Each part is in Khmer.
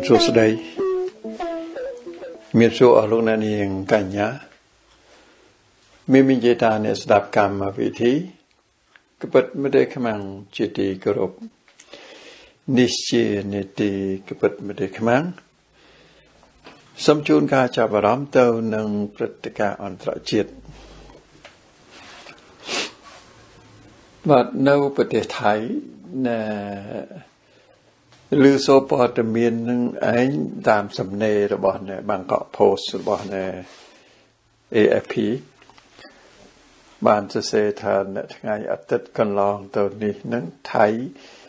សួស្តីមានសួរអស់លោកអ្នកនាងកញ្ញាមាននិយាយថាអ្នកស្ដាប់កម្មវិធីក្បិតមិនได้ខ្មាំងជាទីគោរពនេះជានេតិក្បិតមិនได้ខ្មាំងសូមជូនការចាប់អារម្មណ៍ទៅនឹងព្រឹត្តិការណ៍អន្តរជាតិបាទនៅប្រទេសថៃឬសូព័ត៌មាននឹងឯងតាមសំណេររបស់អ្នកបាងកក Post របស់អ្នក AFP បានសរសេរថានៅថ្ងៃអាទិត្យកន្លងទៅនេះនឹងថៃ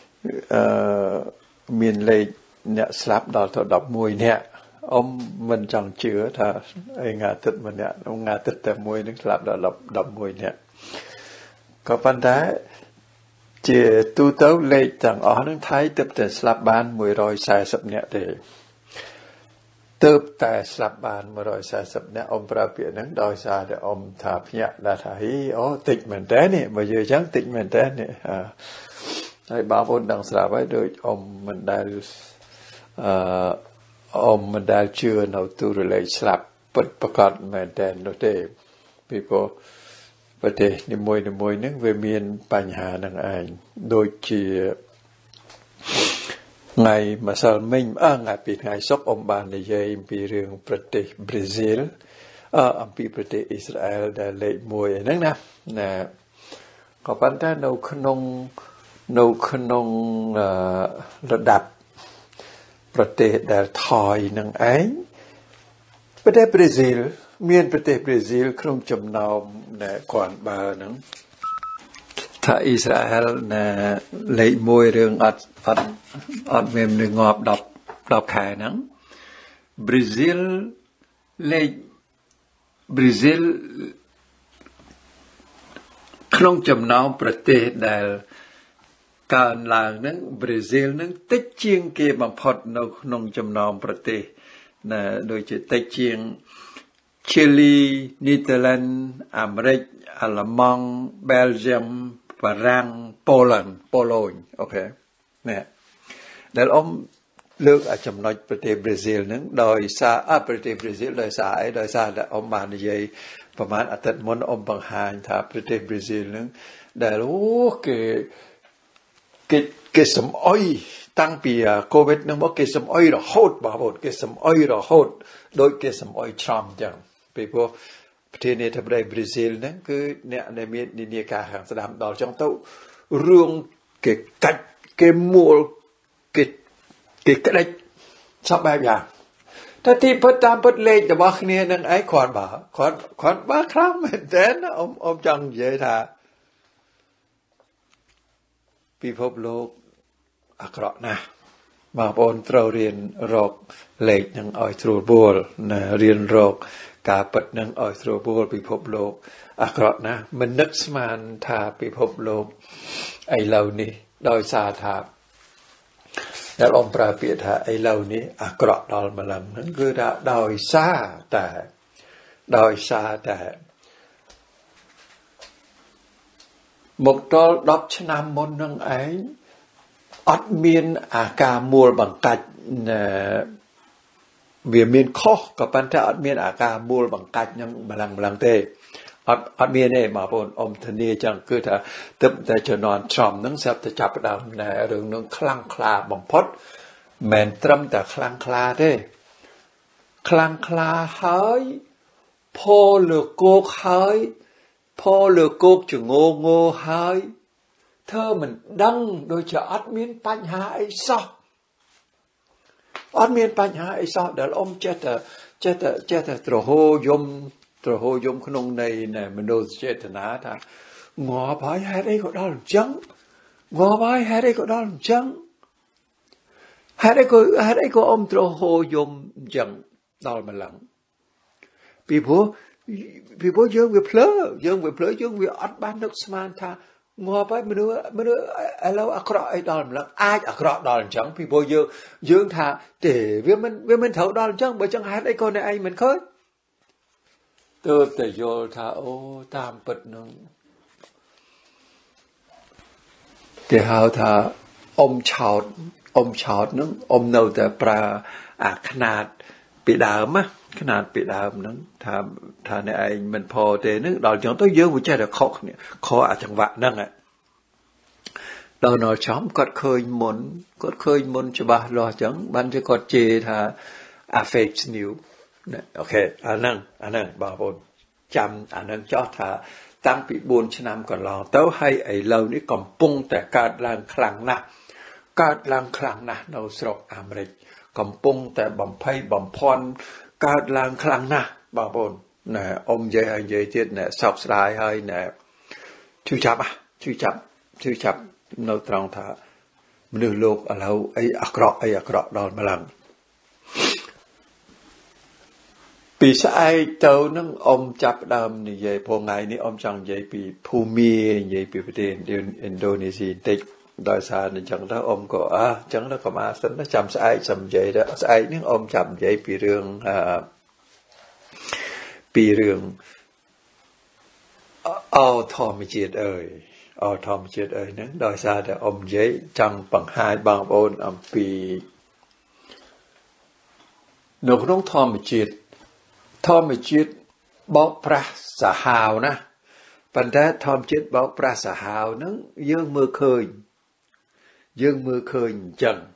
មានលេខអ្នកស្លាប់ដល់ទៅ11នាក់មិនចង់ជឿថាថ្ងៃអាទិត្យម្នាក់ថ្ងៃអាទិត្យតែមួយនឹងស្លាប់ដល់11នាក់ក៏ប៉ុន្តែជាទូទៅលេខទាំងអស់នឹងថៃទើបតែស្លាប់បាន140នាក់ទេទើបតែស្លាប់បាន140នាក់ប្រើពាក្យហ្នឹងដោយសារតែថាភ្ញាក់ដែរថាអូតិចមែនតើនេះបើនិយាយចឹងតិចមែនតើនេះហើយបងប្អូនដឹងស្រាប់ហើយដូចមិនដែលមិនដែលជឿនៅទូរលេខស្លាប់ពិតប្រាកដមែនតើនោះទេពីព្រោះប្រទេសនីមួយៗហ្នឹងវាមានបញ្ហានឹងឯងដូចជាថ្ងៃម្សិលមិញថ្ងៃពីថ្ងៃសុក្របាននិយាយអំពីរឿងប្រទេសប្រេស៊ីលអំពីប្រទេសអ៊ីស្រាអែលដែលលេខ1ហ្នឹងណាក៏ប៉ុន្តែនៅក្នុងระดับប្រទេសដែលថយនឹងឯងប្រទេសប្រេស៊ីលមានប្រទេសប្រេស៊ីលក្នុងចំណោមដែលគាត់បើហ្នឹងថាអ៊ីស្រាអែលលេខ1រឿងអត់មាននឹងងាប់10ខែហ្នឹងប្រេស៊ីលក្នុងចំណោមប្រទេសដែលកើនឡើងហ្នឹងប្រេស៊ីលហ្នឹងតិចជាងគេបំផុតនៅក្នុងចំណោមប្រទេសដូចជាតិចជាងChile, Netherlands, អាមេរិក អាល្លឺម៉ង់ Belgium, បារាំង Poland អូខេនេះដែលលើកចំណុចប្រទេសប្រេស៊ីលហ្នឹងដោយសារប្រទេសប្រេស៊ីលដោយសារដោយសារតែបាននិយាយប្រហែលអាទិត្យមុនបង្ហាញថាប្រទេសប្រេស៊ីលហ្នឹងដែលគេសំអុយតាំងពី COVID ហ្នឹងមកគេសំអុយរហូតបងប្អូនគេសំអុយរហូតដូចគេសំអុយTrumpចឹងពីព្រោះប្រទេសនេះថាប្រទេសប្រេស៊ីលហ្នឹងគឺអ្នកដែលមាននិន្នាការខាងស្ដាំដល់ចឹងទៅរឿងគេកាច់គេមួលគេក្តិចសពបែបយ៉ាងតែទីពិតតាមពិតលេខរបស់គ្នានឹងឯងគាត់បើខ្លាំងមែនតើចង់និយាយថាពិភពលោកអាក្រក់ណាស់បងប្អូនត្រូវរៀនរកលេខនឹងឲ្យស្រួលបួលរៀនរកការពិតនឹងឲ្យស្រួលបួលពិភពលោកអាក្រក់ណាស់មិននឹកស្មានថាពិភពលោកឥឡូវនេះដោយសារថាដែលប្រើពាក្យថាឥឡូវនេះអាក្រក់ដល់ម្លឹងហ្នឹងគឺថាដោយសារតែមកដល់10ឆ្នាំមុននឹងឯងអត់មានអាការមូលបង្កាច់វាមានខុសក៏ប៉ុន្តែអត់មានអាការមូលបង្កាច់នឹងម្លឹងទេអត់មានទេបងប្អូនធានាចឹងគឺថាទឹកតែជំនាន់Trumpនឹងស្រាប់តែចាប់ផ្ដើមរឿងនឹងខ្លាំងក្លាបំផុតមិនត្រឹមតែខ្លាំងក្លាទេខ្លាំងក្លាហើយពលលើគោកហើយពលលើគោកចងងហើយធ្វើមិនដឹងដូចជាអត់មានបញ្ហាអីសោះអត់មានបញ្ហាអីសោះដែលចេះតែទ្រហោយំក្នុងនៃមនោសញ្ចេតនាថាងាប់ហើយហេតុអីក៏ដល់អញ្ចឹងងាប់ហើយហេតុអីក៏ដល់អញ្ចឹងហេតុអីក៏ទ្រហោយំអញ្ចឹងដល់ម្លឹងពីព្រោះយើងវាភ្លើយើងវាអត់បាននឹកស្មានថាងាប់ហើយមនុស្សឥឡូវអាក្រក់អីដល់ម្លឹងអាចអាក្រក់ដល់អញ្ចឹងពីព្រោះយើងថាទេវាមិនត្រូវដល់អញ្ចឹងបើអញ្ចឹងហេតុអីក៏អ្នកឯងមិនឃើញទើបតែយល់ថាអូតាមពិតនឹងគេហៅថាឆោតនឹងនៅតែប្រើขนาดปีดาวมะขนาดปีดาวนั้นถ้าในไอ้มันพอเตนึกเราจังต้องเยอะหัวใจแต่เคาะเนี่ยเคาะจังหวะนั่งอ่ะเราหนอช้อมกดเคยหมุนฉบับรอจังบันจะกดเจท่าเฟกนิวเนี่ยโอเคอันนั้นบางคนจำอันนั้นจ่อท่าตั้งปีบุญชนำก่อนลองเต้าให้ไอ้เรานี่กำปุงแต่การล้างครั้งนะการล้างครั้งนะเราสระอเมริกกำปุงแต่บ่มไพ่บ่มพรการล้างครั้งนะบางคนเนี่ยใหญ่เจ็ดเนี่ยสอบสลายให้เนี่ยชื่อจับเราตรองท่ามนุษย์โลกเราไอ้อักระดอนมาลังปีสายเจ้านั่งจับดำนี่ใหญ่พอไงนี่จังใหญ่ปีภูมิใหญ่ปีประเทศอินโดนีเซียติดโดยสารนี่จังถ้าก็จังแล้วก็มาสันนะจำสายจำใหญ่แล้วสายนี่จำใหญ่ปีเรื่องเอาทอมจิตเอาทอมจิตนั้นโดยสารแต่ใหญ่จังปังหายบางโอนปีนกน้องทอมจิตบอกพระสหาวนะปัญหาทอมจิตบอกพระสหาวนั้นยื่มือเคยจัง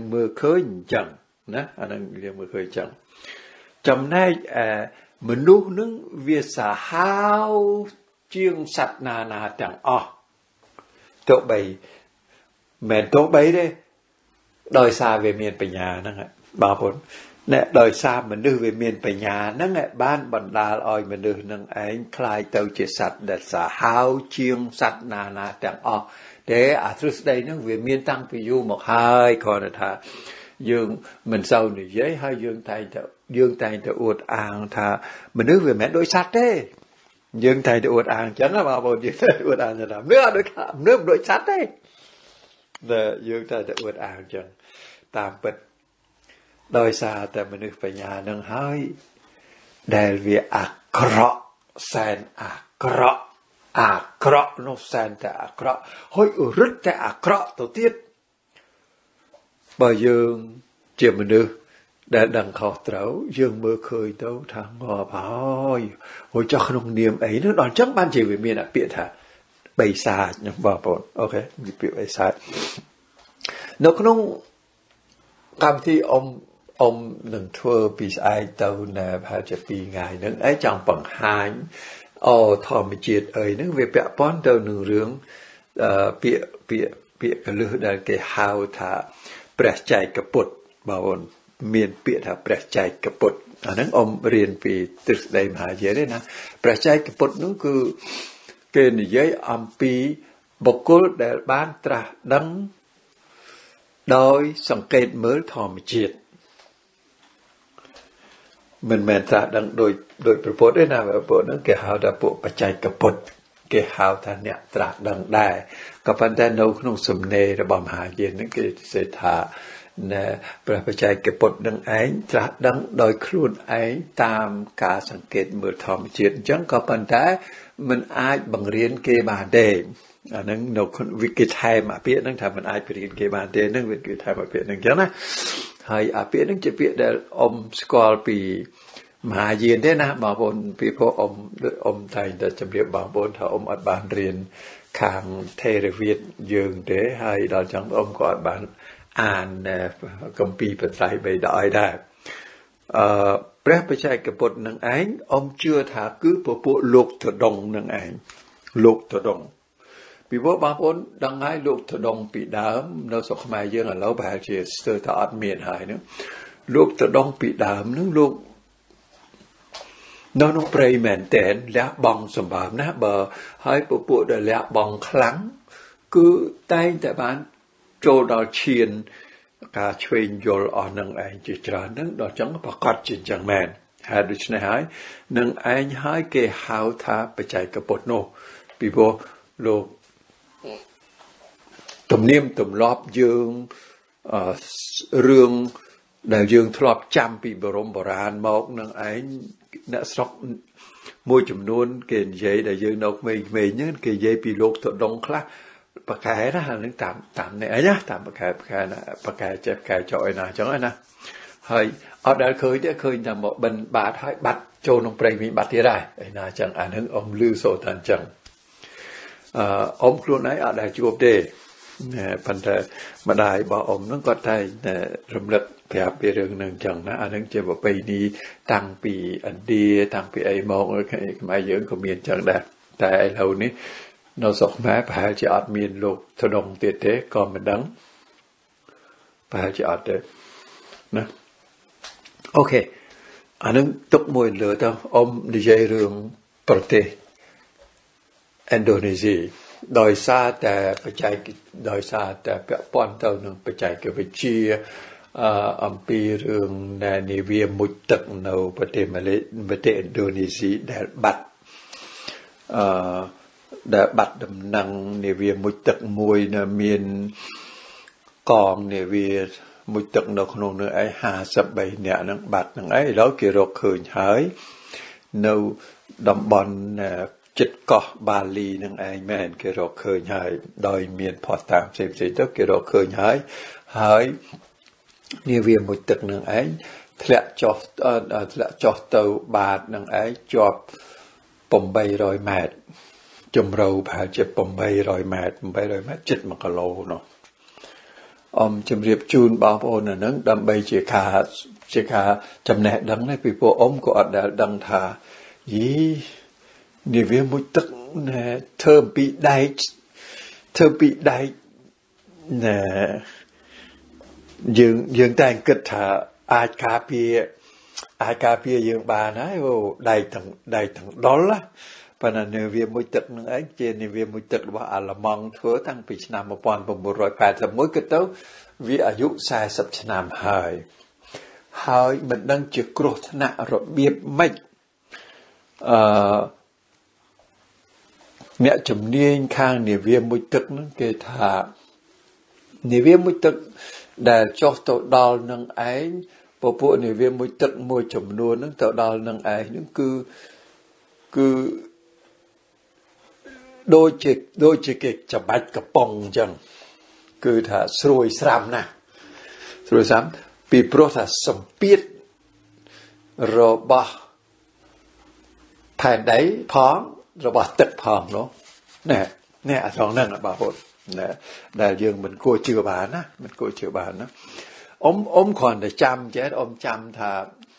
นะอันนั้นยื่มือเคยจังจำได้มนุษย์นั้นเวียสหาวเจียงสัตว์นาจังตัวใบแม่นตัวใบได้โดยซาเวเมียนปัญญานั่นแหละบางคนเนี่ยโดยซามันดื้อเวเมียนปัญญานั่นแหละบ้านบรรดาลอยมันดื้อนั่งไอ้คลายเต่าเจสัตว์เด็ดสาหาวเชียงสัตว์นาจังเดี๋ยวทรุสได้นั่งเวเมียนตั้งไปอยู่หมกหายคอนท่ายืงมันเศร้าหนึ่งเย้ให้ยืงไทยแต่อวดอ่างท่ามันดื้อเวเมียนโดยสัตว์เด้ยืงไทยแต่อวดอ่างจังนะมาบอกยืงไทยอวดอ่างจะทำเนื้อโดยข้ามเนื้อโดยสัตว์เด้เนี่ยยืงไทยแต่อวดอ่างจังตามเปิดโดยซาแต่มนุษย์ปัญญานังให้เดลเวียอักระแสนอักระนกแสนแต่อักระเฮ้ยรึดแต่อักระตัวเตี้ยบ่ยืงเจียมนุษย์ได้ดังเขาเต้ายืงมือเคยเต้าทางงอพายโอ้ยเจ้าขนมเนียมไอ้นั่นตอนจังบ้านเจวิเมียนเปียท่าใบซาอย่างบ่ปนโอเคมีเปียใบซานกขนมคำที่หนึ่งทั่วปีไอเต้าเนี่ยพาจะปีไงนึงไอ้จังปังหายทอมจิตนึงเวเปียป้อนเต้าหนึ่งเรื่องเปียกระลือได้เกี่ยวหาวท่าแปรใจกระปุดบ่าวน์เมียนเปียท่าแปรใจกระปุดอันนั้นเรียนปีตึกได้มหาเยอะนะแปรใจกระปุดนั่นคือเกณฑ์ย้ายปีบุคคลได้บ้านตราดังโดยสังเกตเมื่อทอมจิตมันแมนตราดังโดยประโพธิ์ได้นะประโพธิ์นั้นเกี่ยวหาวดาปุปัจจัยกระปุดเกี่ยวหาวท่านเนี่ยตราดังได้กับพันแต่นกนงสมเนระบำหาเย็นนั่นคือเศรษฐาเนี่ยประปัจจัยกระปุดดังไอ้ตราดังโดยครูนไอ้ตามการสังเกตเมื่อทอมจิตจังกับพันแต่มันอาจบังเรียนเกบาเดอันนั้นนกวิกิไทยมาเปียนั่งทำมันอาจไปเรียนเกบาเดนั่งวิกิไทยมาเปียนั่งจังนะให้อาเปียนั่งจะเปียได้สกอลปีมหาเย็นได้นะบางคนปีพอไทยแต่จำเรียบบางคนถ้าอัดบานเรียนข้างเทเรวิทยืงเด้ให้เราจังก็อัดบานอ่านกัมปีภาษาไทยไปได้พระประชัยกบฏนังไอ้เชื่อถาคือพวกโลกถดงนังไอ้โลกถดงปีพวกบางคนดังไงโลกถดงปีดามเราสกมาเยอะเราไปเจอเจอถ้าอัดเมียนหายเนาะโลกถดงปีดามนึกโลกน้องเปรย์แมนแตนและบองสมบัตินะบ่ให้พวกเดและบองครั้งคือใต้แต่บ้านโจดอเชียนการช่วยโยลอ่อนนังไอ้จิตรานังดอกจังประกอบจิตจังแมนหาดูชนะหายนังไอ้หายเกหาวท้าไปใจกระปดโนปีโบโลกตุ่มเนียมตุ่มรอบยืงเรื่องดาวยืงทลอบจำปีบรมโบราณบอกนังไอ้ณสกมวยจำนวนเกณฑ์ใหญ่ดาวยืงนกไม่เนื้อเกณฑ์ใหญ่ปีโลกตัวดงคลาปากกานะฮะนึกตามเนี่ยนะตามปากกานะปากกาเจ็บปากกาจ่อยนะจังนะใហើយអត់ដែលឃើញទេឃើញតែមកបិណ្ឌបាតហើយបាត់ចូលក្នុងព្រៃវិញបាត់ទៀតហើយឯណាចឹងអានឹងអ៊ំលឺសូតាន់ចឹងអ៊ំខ្លួនឯងអត់ដែលជួបទេប៉ុន្តែម្ដាយរបស់អ៊ំហ្នឹងគាត់តែរំលឹកប្រាប់ពីរឿងហ្នឹងចឹងណាអានឹងជាប្រពៃណីតាំងពីឥណ្ឌាតាំងពីអីមកខ្មែរយើងក៏មានចឹងដែរតែឥឡូវនេះនៅស្រុកខ្មែរប្រហែលជាអត់មានលោកធនងទៀតទេក៏មិនដឹងប្រហែលជាអត់ទេណាអូខេអានឹងទុកមួយលើទៅអ៊ំនិយាយរឿងប្រទេសឥណ្ឌូនេស៊ីដោយសារតែបច្ចេកដោយសារតែពាក់ព័ន្ធទៅនឹងបច្ចេកវិទ្យាអំពីរឿងនាវាមុជទឹកនៅប្រទេសម៉ាឡេប្រទេសឥណ្ឌូនេស៊ីដែលបាត់ដំណឹងនាវាមុជទឹកមួយនៅមានកងនាវាមុជទឹកនៅក្នុងនោះឯង53នាក់ហ្នឹងបាត់ហ្នឹងឯងឥឡូវគេរកឃើញហើយនៅតំបន់ចិត្តកោះបាលីនឹងឯងមែនគេរកឃើញហើយដោយមានផុសតាមផ្សេងៗទៅគេរកឃើញហើយនាវាមុជទឹកនឹងឯងធ្លាក់ចុះទៅបាតនឹងឯងជាប់800ម៉ែត្រជំរៅប្រហែលជា800ម៉ែត្រជិត1គីឡូនោះអមជម្រាបជូនបងប្អូននៅនឹងដើម្បីជាការចំណេះដឹងនេះពីពួកអ៊ំក៏អត់ដែលដឹងថានាវាមុជទឹកធ្វើពីដែកយើងតែគិតថាអាចការពារយើងបានហើយដែកទាំងដុលប៉ុន្តែនាវាមុជទឹកនឹងឯងជានាវាមុជទឹករបស់អាល្លឺម៉ង់ធ្វើតាំងពីឆ្នាំ1981គិតទៅវាអាយុ40ឆ្នាំហើយមិនដឹងជាគ្រោះថ្នាក់របៀបម៉េចអ្នកជំនាញខាងនាវាមុជទឹកហ្នឹងគេថានាវាមុជទឹកដែលចុះទៅដល់នឹងឯងពពួកនាវាមុជទឹកមួយចំនួនហ្នឹងទៅដល់នឹងឯងហ្នឹងគឺដូចជាគេច្បាច់កំប៉ុងអញ្ចឹងគឺថាស្រួយស្រាំណាស់ពីព្រោះថាសម្ពាធរបស់ផែនដីផងរបស់ទឹកផងនោះណែអាត្រង់ហ្នឹងបងប្អូនណែដែលយើងមិនគួរជឿបានណាអ៊ំគ្រាន់តែចាំចេះអ៊ំចាំថា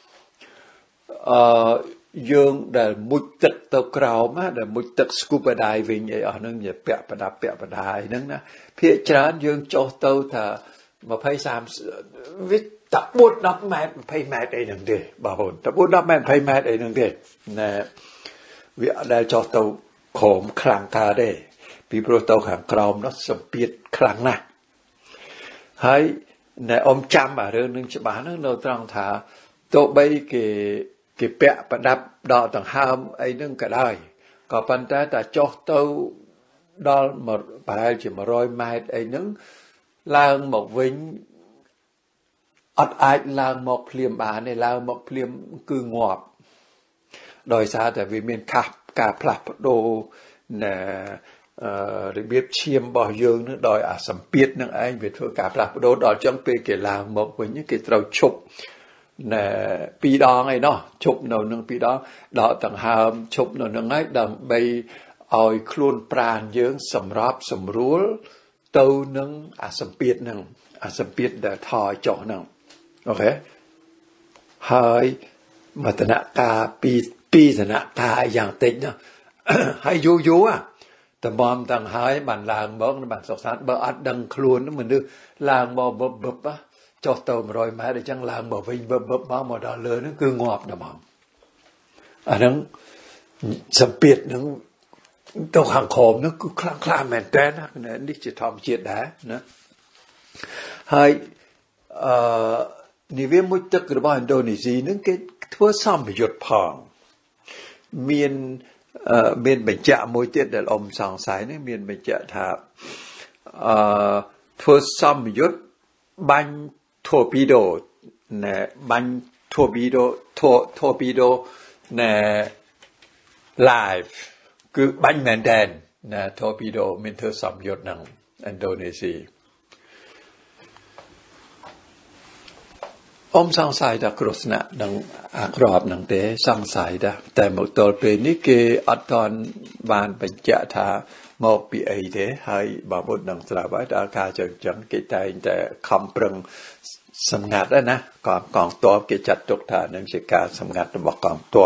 យើងដែលមុជទឹកទៅក្រោមដែលមុជទឹក scuba diving អីអស់ហ្នឹងជាពាក់ប្រដាប់ហ្នឹងណាភាគច្រើនយើងចុះទៅថា20-30វិតា4-10ម៉ែត្រ20ម៉ែត្រអីហ្នឹងទេបងប្អូន10-10ម៉ែត្រ20ម៉ែត្រអីហ្នឹងទេណែវាអត់ដែលចុះទៅក្រោមខ្លាំងតាទេពីព្រោះទៅខាងក្រោមនោះសម្ពាធខ្លាំងណាស់ហើយណែអ៊ំចាំអារឿងនឹងច្បាស់ហ្នឹងនៅត្រង់ថាទោះបីគេពាក់ប្រដាប់ដកដង្ហើមអីហ្នឹងក៏ដោយក៏ប៉ុន្តែតែចុះទៅដល់ប្រហែលជា100ម៉ែត្រអីហ្នឹងឡើងមកវិញអត់អាចឡើងមកភ្លាមបានទេឡើងមកភ្លាមគឺងាប់ដោយសារតែវាមានការផ្លាស់ប្ដូររបៀបឈាមរបស់យើងនឹងដោយអាសម្ពាធនឹងឯងវាធ្វើការផ្លាស់ប្ដូរដល់ចឹងពេលគេឡើងមកវិញគេត្រូវឈប់2ដងឯណោះឈប់នៅនឹង2ដងដកដង្ហើមឈប់នៅនឹងឯងដើម្បីឲ្យខ្លួនប្រាណយើងសម្របសម្រួលទៅនឹងអាសម្ពាធនឹងអាសម្ពាធដែលថយចុះហ្នឹងអូខេហើយមតនកាពីសនកាយ៉ាងតិចណាហើយយូរតំំទាំងហើយបានឡើងមកបានសុខសាន្តបើអត់ដឹងខ្លួនមនុស្សឡើងមកបឹបចុះទៅ100ម៉ែត្រអញ្ចឹងឡើងមកវិញបឹបមកដល់លើហ្នឹងគឺងាប់ដល់មកអាហ្នឹងសម្ពាធហ្នឹងទៅខាងក្រោមហ្នឹងគឺខ្លាំងខ្លាមែនតើណានេះជាធម្មជាតិដែរណាហើយនាវាមុជទឹករបស់ឥណ្ឌូនេស៊ីហ្នឹងគេធ្វើសម្ពយុទ្ធផងមានបញ្ជាក់មួយទៀតដែលអ៊ំសង្ស័យនេះមានបញ្ជាក់ថាធ្វើសម្ពយុទ្ធបាញ់ torpedo ណែបាញ់ torpedo ណែ live គឺបាញ់មែនតែនណែ torpedo មានធ្វើសម្ពយុទ្ធនឹងឥណ្ឌូនេស៊ី Om sang sai da krosna nang akrab nang te sang sai daแต่หมดตอลเป็นนี่คืออัตตอนบานปัญจทามอกปีไอเดให้บาบดนังสลาบดอาคาจังกิจใจแต่คำปรึงสำงัดนะกองตัวกิจจัดตกฐานนั่นคือการสำงัดบอกกองตัว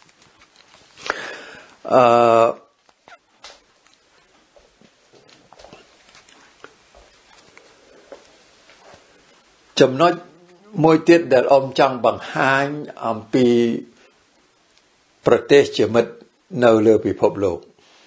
จำนวนมวยเตี้ยเดลอมจังบังหายอัมปีประเทศเจมิดเนื้อเลือพิภพโลก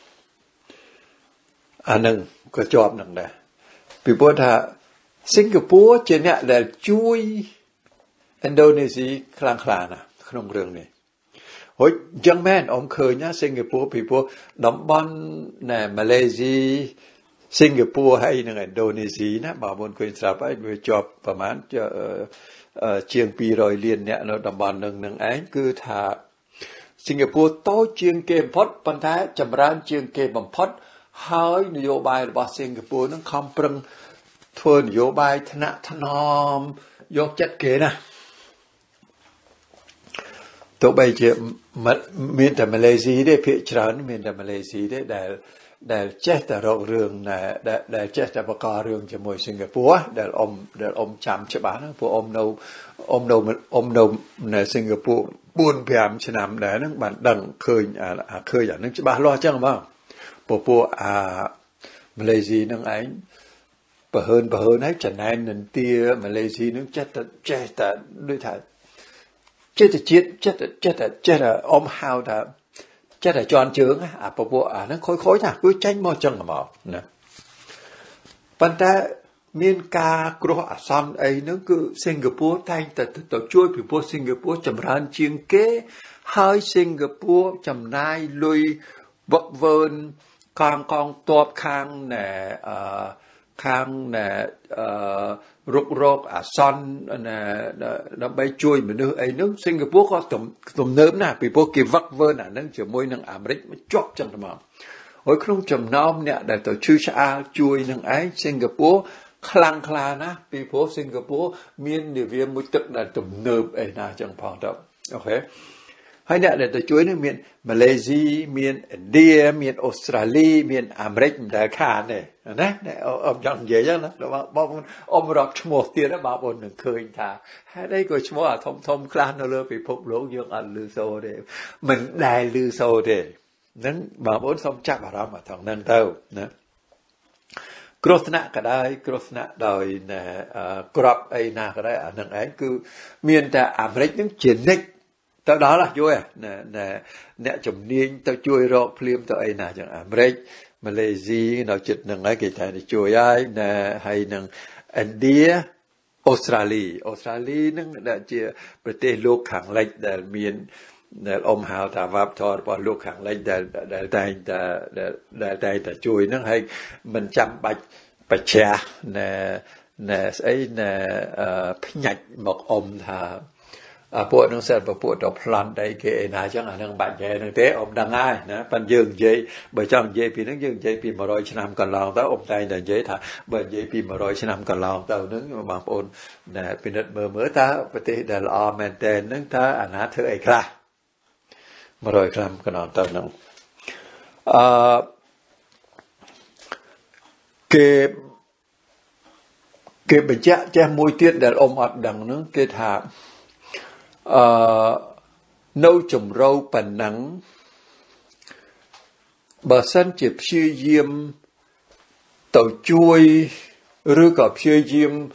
อันหนึ่งก็จอบหนึ่งนะพิพธาสิงคโปร์เจเนี่ยเดลช่วยอินโดนีเซียคลางคลานะขนมเรื่องนี้โอ้ยยังแม่นอมเคยนะสิงคโปร์พิพธดำบอลเนี่ยมาเลเซียสิงคโปร์ให้หนึ่งอินโดนีเซียนะบางคนเคยทราบไปจอบประมาณจะเชียงปีรอยเลียนเนี่ยเราดำบอลหนึ่งไอ้คือถ้าสิงคโปร์โตเชียงเกมพอดปัญหาจำร้านเชียงเกมบัมพอดหายนโยบายរបស់สิงคโปร์นั้นคำปรึงធ្វើនយោបាយថ្នាក់ថ្នមយកចិត្តគេណាទោះបីជាមានតែម៉ាឡេស៊ីទេភាគច្រើនមានតែម៉ាឡេស៊ីទេដែលចេះតែរករឿងដែលចេះតែបង្ករឿងជាមួយសិង្ហបុរីដែលអ៊ំចាំច្បាស់ណាព្រោះអ៊ំនៅនៅសិង្ហបុរី4-5 ឆ្នាំដែរហ្នឹងបានដឹងឃើញអាហ្នឹងច្បាស់លាស់ចឹងបងពួកម៉ាឡេស៊ីហ្នឹងឯងបើហើនហើយចំណែននន្ទាម៉ាឡេស៊ីហ្នឹងចេះតែដូចថាចេះតែអ៊ំហៅថាចេះតែជន់ជើងអាពួកអាហ្នឹងខូចណាគឺចាញ់មកចឹងមកណាប៉ុន្តែមានការគ្រោះអាសន្នអីហ្នឹងគឺសិង្ហបុរីតែងតែទៅជួយពីព្រោះសិង្ហបុរីចម្រើនជាងគេហើយសិង្ហបុរីចំណាយលុយវឹកវើនកងទ័ពខាងរុករកអាសន្នដើម្បីជួយមនុស្សអីហ្នឹងសិង្ហបុរីក៏ទំនើបណាស់ពីព្រោះគេវឹកវើអាហ្នឹងជាមួយនឹងអាមេរិកមកជាប់ចឹងទៅមកហើយក្នុងចំណោមអ្នកដែលទៅឈឺឆ្អាលជួយនឹងឯងសិង្ហបុរីខ្លាំងក្លាណាស់ពីព្រោះសិង្ហបុរីមាននាវាមួយទឹកដែលទំនើបអីណាចឹងផងទៅអូខេហើយអ្នកដែលទៅជួយនឹងមានម៉ាឡេស៊ីមានឥណ្ឌាមានអូស្ត្រាលីមានអាមេរិកមិនដែលខានទេណាអ៊ំចង់និយាយចឹងណាបងប្អូនអ៊ំរកឈ្មោះទៀតណាបងប្អូននឹងឃើញថាហេតុអីក៏ឈ្មោះអាធំខ្លះនៅលើពិភពលោកយើងអត់ឮសូរទេមិនដែលឮសូរទេហ្នឹងបងប្អូនសូមចាប់អារម្មណ៍អាថងហ្នឹងទៅណាគ្រោះថ្នាក់ក៏ដោយគ្រោះថ្នាក់ដោយក្របអីណាក៏ដោយអាហ្នឹងឯងគឺមានតែអាមេរិកហ្នឹងជានិច្ចទៅដល់យល់អ្នកជំនាញទៅជួយរកភ្លាមទៅអីណាចឹងអាមេរិកម៉ាឡេស៊ីនៅជិតនឹងហើយគេតែជួយហើយនឹងឥណ្ឌាអូស្ត្រាលីនឹងដែលជាប្រទេសលោកខាងលិចដែលមានដែលអ៊ំហៅថាវប្បធម៌របស់លោកខាងលិចដែលតែងតែជួយនឹងហើយមិនចាំបាច់បច្ចាស់ស្អីផ្ញាច់មកអ៊ំថាពួកនឹងសិតពួកទៅប្លន់ដៃគេឯណាចឹងអានឹងបាច់និយាយនឹងទេអ៊ំដឹងហើយណាប៉ិនយើងនិយាយបើចង់និយាយពីហ្នឹងយើងនិយាយពី100ឆ្នាំកន្លងទៅអ៊ំតែងតែនិយាយថាបើនិយាយពី100ឆ្នាំកន្លងទៅហ្នឹងបងប្អូនពិនិត្យមើលតើប្រទេសដែលល្អមែនតើហ្នឹងតើអាណាធ្វើអីខ្លះ100ឆ្នាំកន្លងទៅហ្នឹងគេបញ្ជាក់ចេះមួយទៀតដែលអ៊ំអត់ដឹងហ្នឹងគេថានៅជំរៅប៉ុណ្ណឹងបើសិនជាព្យាយាមទៅជួយឬក៏ព្យាយាម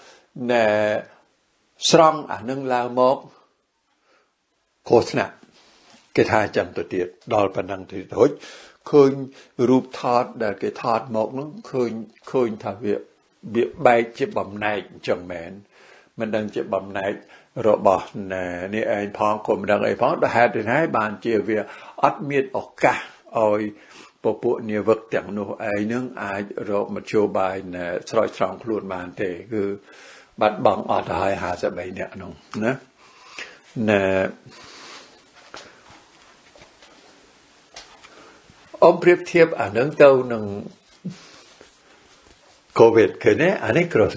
ស្រង់អានឹងឡើងមកគ្រោះថ្នាក់គេថាចឹងទៅទៀតដល់ប៉ុណ្ណឹងទៅរួចឃើញរូបថតដែលគេថតមកនោះឃើញថាវាបែកជាបំណែកចឹងមែនមិនដឹងជាបំណែករបស់នេះឯងផងក៏មិនដឹងអីផងដល់ហេតុនេះហើយបានជាវាអត់មានឱកាសឲ្យពួកនាវិកទាំងនោះឯងនឹងអាចរកមធ្យោបាយស្រោចស្រង់ខ្លួនបានទេគឺបាត់បង់អត់ហើយ53នាក់នោះណាអ៊ំប្រៀបធៀបអានឹងទៅនឹង COVID ឃើញទេអានេះគ្រោះថ្នាក់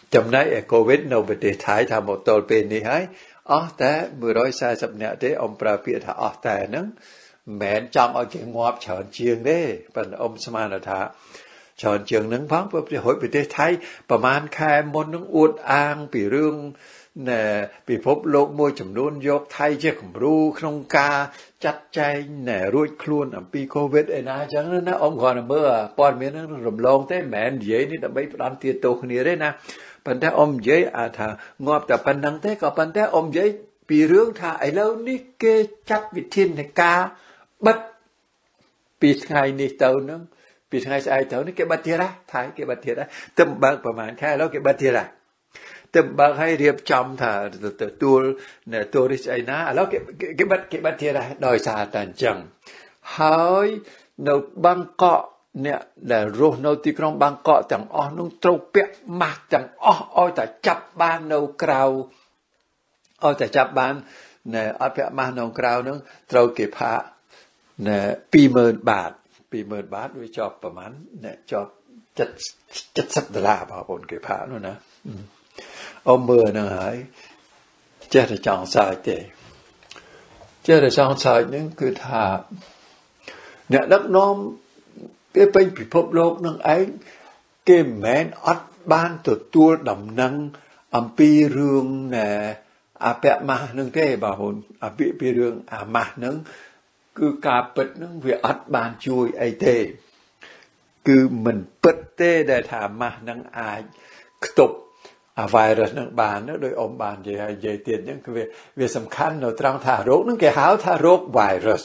จำได้โควิดនៅប្រទេសថៃថាមកទល់ពេលនេះហើយអស់តែ140នាក់ទេអ៊ំប្រើពាក្យថាអស់តែហ្នឹងមិនមែនចង់ឲ្យគេងាប់ច្រើនជាងទេប៉ុន្តែអ៊ំស្មានថាច្រើនជាងហ្នឹងផងព្រោះប្រទេសថៃប្រហែលខែមុនហ្នឹងអួតអាងពីរឿងពិភពលោកមួយចំនួនយកថៃជាគំរូក្នុងការចាត់ចែងរួចខ្លួនអំពីកូវីដឯណាអញ្ចឹងណាអ៊ំគ្រាន់តែមើលព័ត៌មានហ្នឹងរំលងទេមិនមែននិយាយនេះដើម្បីផ្ដន់ទាទោសគ្នាទេណាប៉ុន្តែអ៊ំនិយាយថាងាប់តែប៉ុណ្្នឹងទេក៏ប៉ុន្តែអ៊ំនិយាយពីរឿងថាឥឡូវនេះគេចាត់វិធានការបិទពីថ្ងៃនេះទៅហ្នឹងពីថ្ងៃស្អែកទៅនេះគេបិទទៀតណាថៃគេបិទទៀតដែរទៅបើកប្រហែលខែឥឡូវគេបិទទៀតដែរទៅបើកឲ្យរៀបចំថាទទួលតូរីសអីណាឥឡូវគេបិទទៀតដែរដោយសារតែអញ្ចឹងហើយនៅបាងកកអ្នកដែលរស់នៅទីក្រុងបាងកកទាំងអស់នោះត្រូវពាក់ម៉ាស់ទាំងអស់ឲ្យតែចាប់បាននៅក្រៅឲ្យតែចាប់បានអត់ពាក់ម៉ាស់នៅក្រៅនោះត្រូវគេផាក20,000 បាត20,000 បាតវាជាប់ប្រហែលជាប់$70បងប្អូនគេផាកនោះណាអមមើលហ្នឹងហើយចេះតែចង់សើចទេចេះតែចង់សើចហ្នឹងគឺថាអ្នកដឹកនាំគេពេញពិភពលោកនឹងឯងគេមិនមែនអត់បានទទួលដំណឹងអំពីរឿងអាពាក់ម៉ាស់ហ្នឹងទេបងប្អូនអាពីរឿងអាម៉ាស់ហ្នឹងគឺការពិតហ្នឹងវាអត់បានជួយអីទេគឺមិនពិតទេដែលថាម៉ាស់ហ្នឹងអាចខ្ទប់អា virus ហ្នឹងបានដោយអ៊ំបាននិយាយទៀតអញ្ចឹងគឺវាសំខាន់នៅត្រង់ថារោគហ្នឹងគេហៅថារោគ virus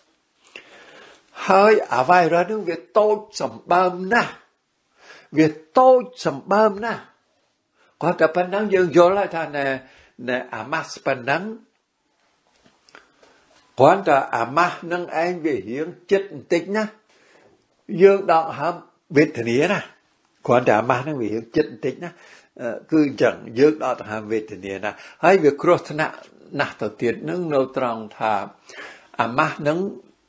ហើយអា virus ហ្នឹងវាតូចសម្បើមណាស់វាតូចសម្បើមណាស់គាត់តែប៉ុណ្ណឹងយើងយល់ហើយថាអាម៉ាស់ប៉ុណ្ណឹងគាត់តែអាម៉ាស់ហ្នឹងឯងវារៀងចិត្តបន្តិចណាយើងដកហើមវេទនាណាគាត់តែអាម៉ាស់ហ្នឹងវារៀងចិត្តបន្តិចណាគឺអញ្ចឹងយើងដកដង្ហើមវេទនាណាហើយវាគ្រោះថ្នាក់ណាស់ទៅទៀតនឹងនៅត្រង់ថាអាម៉ាស់នឹង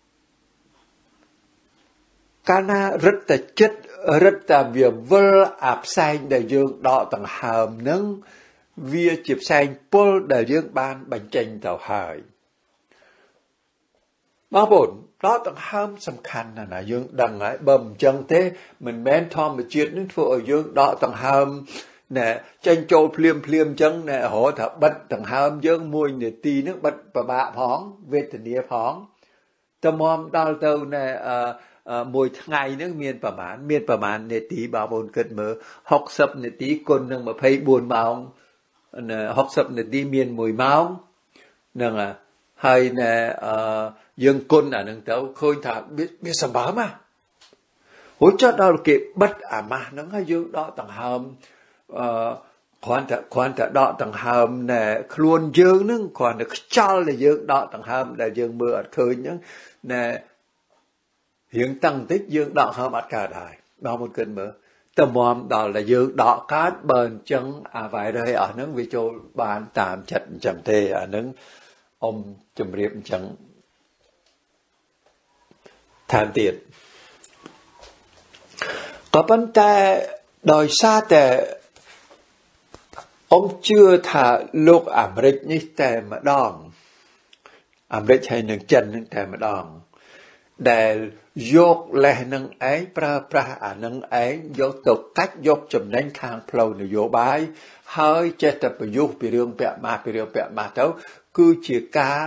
កាលណារឹតតែចិត្តរឹតតែវាវិលអាផ្សែងដែលយើងដកដង្ហើមនឹងវាជាផ្សែងពុលដែលយើងបានបញ្ចេញទៅហើយបងប្អូនដកដង្ហើមសំខាន់ណាស់ណាយើងដឹងហើយបើមិនអញ្ចឹងទេមិនមែនធម្មជាតិនឹងធ្វើឲ្យយើងដកដង្ហើមចេញចូលភ្លាមអញ្ចឹងរហូតថាបិទដង្ហើមយើង1នាទីហ្នឹងបិទពិបាកផងវេទនាផងតមមដល់ទៅមួយថ្ងៃហ្នឹងមានប្រមាណនាទីបងប្អូនគិតមើល60នាទីគុណនឹង24ម៉ោង60នាទីមាន1ម៉ោងហ្នឹងហើយយើងគុណអាហ្នឹងទៅឃើញថាវាសម្បើមណាហូចដល់គេបិទអាម៉ាស់ហ្នឹងហើយយើងដកដង្ហើមគ្រាន់តែដកដង្ហើមខ្លួនយើងហ្នឹងគ្រាន់តែខ្យល់ដែលយើងដកដង្ហើមដែលយើងមើលអត់ឃើញហ្នឹងរៀងតឹងតិចយើងដកហើមអត់កើតហើយបងប្អូនគិតមើលតមមដល់តែយើងដកកើតបើអញ្ចឹងអា virus អស់ហ្នឹងវាចូលបានតាមចិត្តអញ្ចឹងទេអាហ្នឹងអ៊ំជម្រាបអញ្ចឹងថែមទៀតក៏ប៉ុន្តែដោយសារតែអ៊ំជឿថាលោកអាមេរិកនេះតែម្ដងអាមេរិកហើយនឹងចិននឹងតែម្ដងដែលយកលេសនឹងឯងប្រើប្រាស់អានឹងឯងយកទៅកាច់យកចំណេញខាងផ្លូវនយោបាយហើយចេះតែប្រយុទ្ធពីរឿងពាក់ម៉ាស់ទៅគឺជា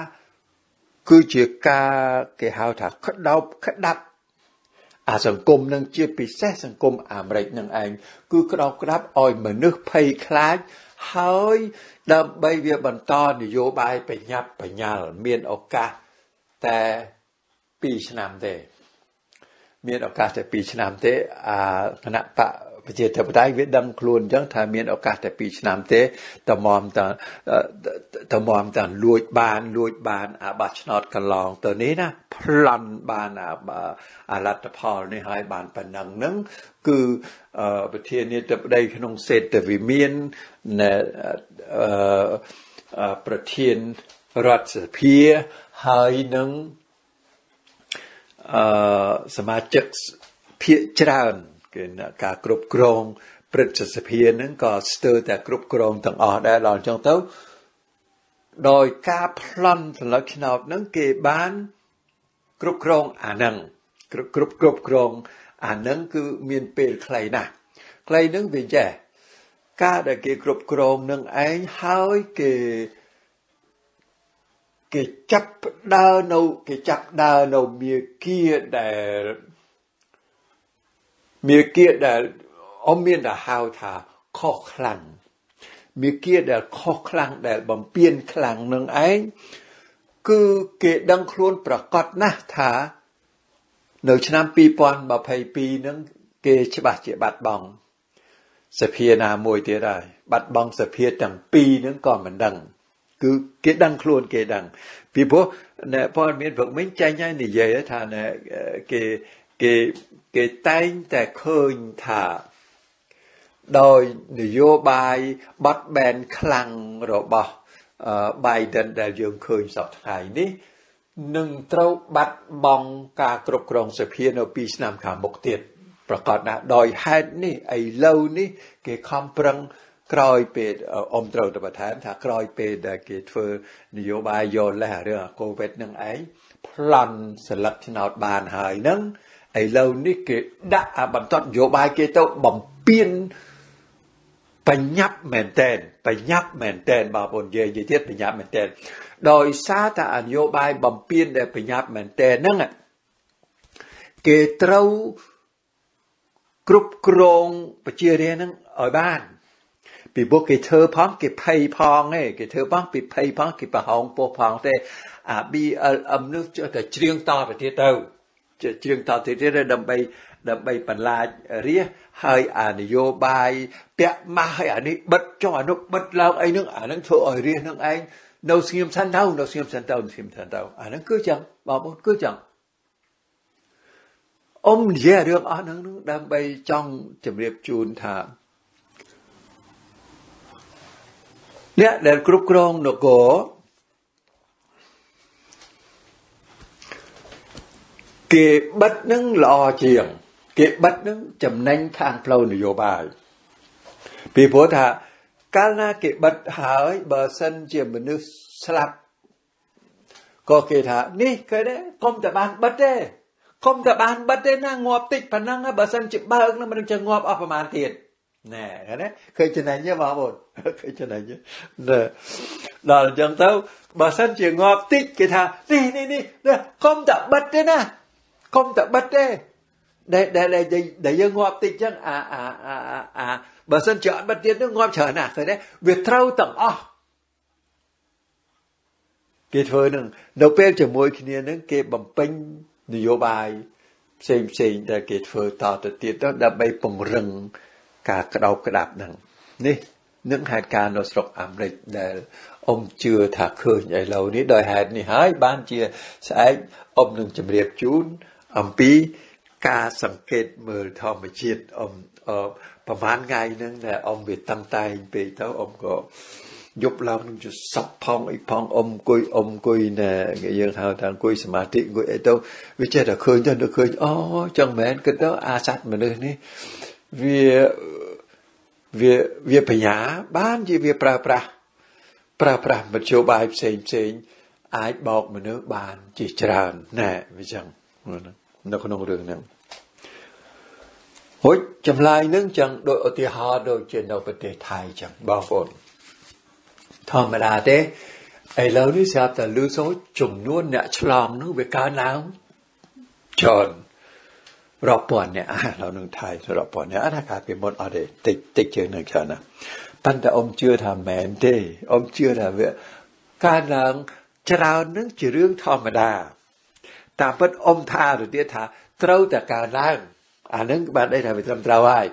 ការគេហៅថាក្តាប់អាសង្គមនឹងជាពិសេសសង្គមអាមេរិកនឹងឯងគឺក្តាប់ឲ្យមនុស្សភ័យខ្លាចហើយដើម្បីវាបន្តនយោបាយបញ្ញាប់បញ្ញាល់មានឱកាសតែ2ឆ្នាំទេមានឱកាសតែ2ឆ្នាំទេគណៈបកប្រជាធិបតេយ្យវាដឹងខ្លួនអញ្ចឹងថាមានឱកាសតែ2ឆ្នាំទេតមមតាលួចបានអាបោះឆ្នោតកន្លងទៅនេះណាប្លន់បានអាលទ្ធផលនេះហើយបានប៉ុណ្ណឹងហ្នឹងគឺប្រធានាធិបតីក្នុងសេដ្ឋវិមានប្រធានរដ្ឋសភាហើយនឹងសមាជិកភាគច្រើនគឺការគ្រប់គ្រងព្រឹទ្ធសភាហ្នឹងក៏ស្ទើរតែគ្រប់គ្រងទាំងអស់ដែរដល់អញ្ចឹងទៅដោយការប្លន់សន្លឹកឆ្នោតហ្នឹងគេបានគ្រប់គ្រងអាហ្នឹងគ្រប់គ្រងអាហ្នឹងគឺមានពេលខ្លីណាស់ខ្លីហ្នឹងវាចេះការដែលគេគ្រប់គ្រងនឹងឯងហើយគេចាប់ដើរនៅមាគាដែលអមមានតែហៅថាខុសខ្លាំងមាគាដែលខុសខ្លាំងដែលបំពេញខ្លាំងនឹងឯងគឺគេដឹងខ្លួនប្រកាសណាស់ថានៅឆ្នាំ2022ហ្នឹងគេច្បាស់ជាបាត់បង់សភាណាមួយទៀតហើយបាត់បង់សភាទាំងពីរហ្នឹងក៏មិនដឹងគឺគេដឹងខ្លួនគេដឹងពីព្រោះអ្នកព័ត៌មានព្រឹកមិញចាញ់ឲ្យនិយាយថាគេតែងតែឃើញថាដោយនយោបាយបាត់បែនខ្លាំងរបស់Biden ដែលយើងឃើញសប្តាហ៍នេះនឹងត្រូវបាត់បង់ការគ្រប់គ្រងសភានៅ2ឆ្នាំខាងមុខទៀតប្រកាសណាស់ដោយហេតុនេះឥឡូវនេះគេខំប្រឹងក្រោយពេលអមត្រូវទៅបន្ថែមថាក្រោយពេលដែលគេធ្វើនយោបាយយកលេសរឿងកូវីដនឹងឯងប្លន់សិលឹកឆ្នោតបានហើយហ្នឹងឥឡូវនេះគេដាក់បន្ទាត់នយោបាយគេទៅបំពេញបញ្ញាប់មែនតែនបងប្អូននិយាយទៀតបញ្ញាប់មែនតែនដោយសារតែនយោបាយបំពេញដែលបញ្ញាប់មែនតែនហ្នឹងគេត្រូវគ្រប់គ្រងប្រជារាស្ត្រហ្នឹងឲ្យបានពីព្រោះគេធ្វើផងគេភ័យផងឯងគេធ្វើផងពីភ័យផងគេប្រហោងពោះផងទេអា BLM នោះតែច្រៀងតទៅទៀតទៅច្រៀងតទៅទៀតដើម្បីបន្លាចរាស្ត្រហើយអានយោបាយពាក់ម៉ាស់ហើយអានេះបិទចុះអានោះបិទឡើងអីនឹងអានឹងធ្វើឲ្យរាស្ត្រនឹងឯងនៅស្ងៀមសិនទៅអានឹងគឺចឹងបងប្អូនគឺចឹងអ៊ំនិយាយរឿងអស់ហ្នឹងដើម្បីចង់ជម្រាបជូនថាអ្នកដែលគ្រប់គ្រងនគរគេបិទនឹងល្អជាងគេបិទនឹងចំណេញខាងផ្លូវនយោបាយពីព្រោះថាកាលណាគេបិទហើយបើសិនជាមនុស្សស្លាប់ក៏គេថានេះគេដែរកុំតែបានបិទទេណាងាប់តិចប៉ុណ្ណឹងបើសិនជាបើកនឹងមិនจะងាប់អស់ប្រហែលទៀតណែណាឃើញចំណេញទេបងប្អូនឃើញចំណេញទេដល់អញ្ចឹងទៅបើសិនជាងាប់តិចគេថានេះកុំតែបិទទេណាកុំតែបិទទេដែលយើងងាប់តិចចឹងបើសិនជាអត់បិទទៀតនឹងងាប់ច្រើនណាស់ឃើញទេវាត្រូវទាំងអស់គេធ្វើនឹងនៅពេលជាមួយគ្នានឹងគេបំពេញនយោបាយផ្សេងដែលគេធ្វើតទៅទៀតទៅដើម្បីពង្រឹងការក្តោបក្តាប់ហ្នឹងនេះនឹងហេតុការណ៍នៅស្រុកអាមេរិកដែលអ៊ំជឿថាឃើញឥឡូវនេះដោយហេតុនេះហើយបានជាស្អែកអ៊ំនឹងជម្រាបជូនអំពីការសង្កេតមើលធម្មជាតិអ៊ំប្រហែលថ្ងៃហ្នឹងដែលអ៊ំវាតាំងតែងពេកទៅអ៊ំក៏យប់ឡើងនឹងជាសក់ផងអីផងអ៊ំអង្គុយណែយើងហៅថាអង្គុយសមាធិអង្គុយអីទៅវាចេះតែឃើញទៅឃើញអូចឹងមែនគិតទៅអាសត្វមនុស្សនេះវាបញ្ញាបានជាវាប្រើប្រាស់មធ្យោបាយផ្សេងអាចបោកមនុស្សបានជាច្រើនណែវាចឹងនៅក្នុងរឿងហ្នឹងហូចចម្លើយនឹងចឹងដោយឧទាហរណ៍ដូចជានៅប្រទេសថៃចឹងបងប្អូនធម្មតាទេឥឡូវនេះស្រាប់តែលឺសូរចំនួនអ្នកឆ្លងនោះវាកើនឡើងច្រើនរាប់ពាន់អ្នកเราនឹងថៃរាប់ពាន់អ្នកថាការពីមុនអត់ទេតិចជាងនឹងច្រើនណាប៉ុន្តែអ៊ំជឿថាមែនទេអ៊ំជឿថាវាកើនឡើងច្រើននឹងជារឿងធម្មតាតាមពិតអ៊ំថាទៅទៀតថាត្រូវតែកើនឡើងអានឹងបានន័យថាវាត្រឹមត្រូវហើយ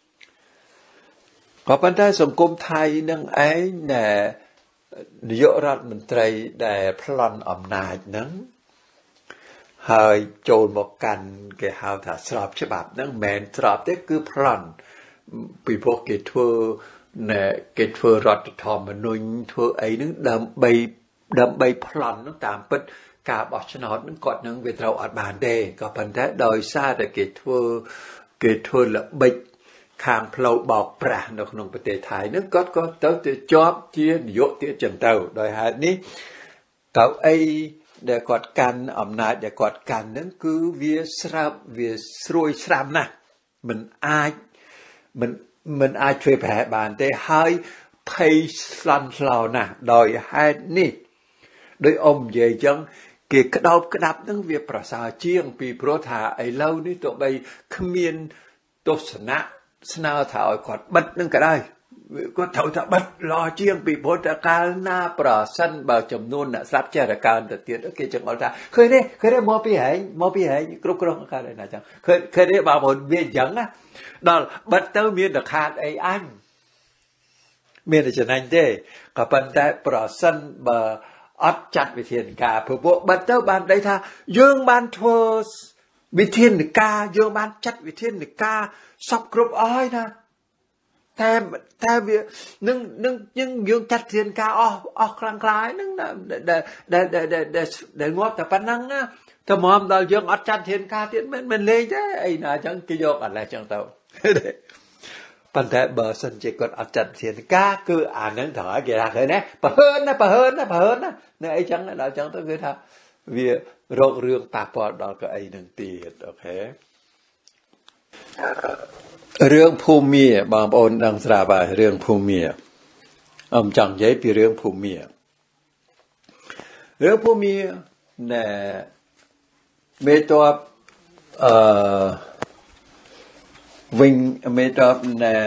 ក៏ប៉ុន្តែសង្គមថៃនឹងឯងនាយករដ្ឋមន្ត្រីដែលប្លន់អំណាចហ្នឹងហើយចូលមកកាន់គេហៅថាស្របច្បាប់ហ្នឹងមិនមែនស្របទេគឺប្លន់ពីព្រោះគេធ្វើរដ្ឋធម្មនុញ្ញធ្វើអីហ្នឹងដើម្បីប្លន់ហ្នឹងតាមពិតការបោះឆ្នោតហ្នឹងគាត់នឹងវាត្រូវអត់បានទេក៏ប៉ុន្តែដោយសារតែគេធ្វើល្បិចខាងផ្លូវបោកប្រាស់នៅក្នុងប្រទេសថៃនឹងគាត់ក៏ទៅជាប់ជានាយកទៀតចឹងទៅដោយហេតុនេះកៅអីដែលគាត់កាន់អំណាចដែលគាត់កាន់នឹងគឺវាស្រាប់វាស្រួយស្រាំណាស់មិនអាចជួយប្រហែលបានទេហើយភ័យស្លន់ស្លោណាស់ដោយហេតុនេះដោយអ៊ំនិយាយចឹងគេក្តោបក្តាប់នឹងវាប្រសើរជាងពីព្រោះថាឥឡូវនេះទោះបីគ្មានទស្សនៈស្នើថាឲ្យគាត់បិទនឹងក៏ដោយគាត់ត្រូវថាបិទល្អជាងពីព្រោះតែកាលណាប្រសិនបើចំនួនអ្នកស្លាប់ចេះតែកើនទៅទៀតគេចឹងអត់ថាឃើញទេមកពីហែងគ្រប់គ្រងកើតឯណាចឹងឃើញទេបងប្អូនវាចឹងណាដល់បិទទៅមានតែខាតអីអញមានតែចំណេញទេក៏ប៉ុន្តែប្រសិនបើអត់ចាត់វិធានការព្រោះពួកបិទទៅបានន័យថាយើងបានធ្វើវិធានការយើងបានចាត់វិធានការសពគ្រប់អស់ហើយណាតែវានឹងយើងចាត់វិធានការអស់ខ្លាំងខ្លាយហ្នឹងដែលងាប់តែប៉ុណ្ណឹងណាតែមកដល់យើងអត់ចាត់វិធានការទៀតមិនលេងទេអីណាអញ្ចឹងគេយកអាឡេះអញ្ចឹងទៅប៉ុន្តែបើសិនជាគាត់អត់ចាត់វិធានការគឺអានឹងត្រូវឲ្យគេថាឃើញណាប្រហើនណានៅអីចឹងដល់អញ្ចឹងទៅគឺថាវារោគរឿងប៉ះពាល់ដល់កៅអីនឹងទៀតអូខេរឿងភូមិបងប្អូនដឹងស្រាប់ហើយរឿងភូមិអមចង់និយាយពីរឿងភូមិណែមេតបវិញមេតបណែ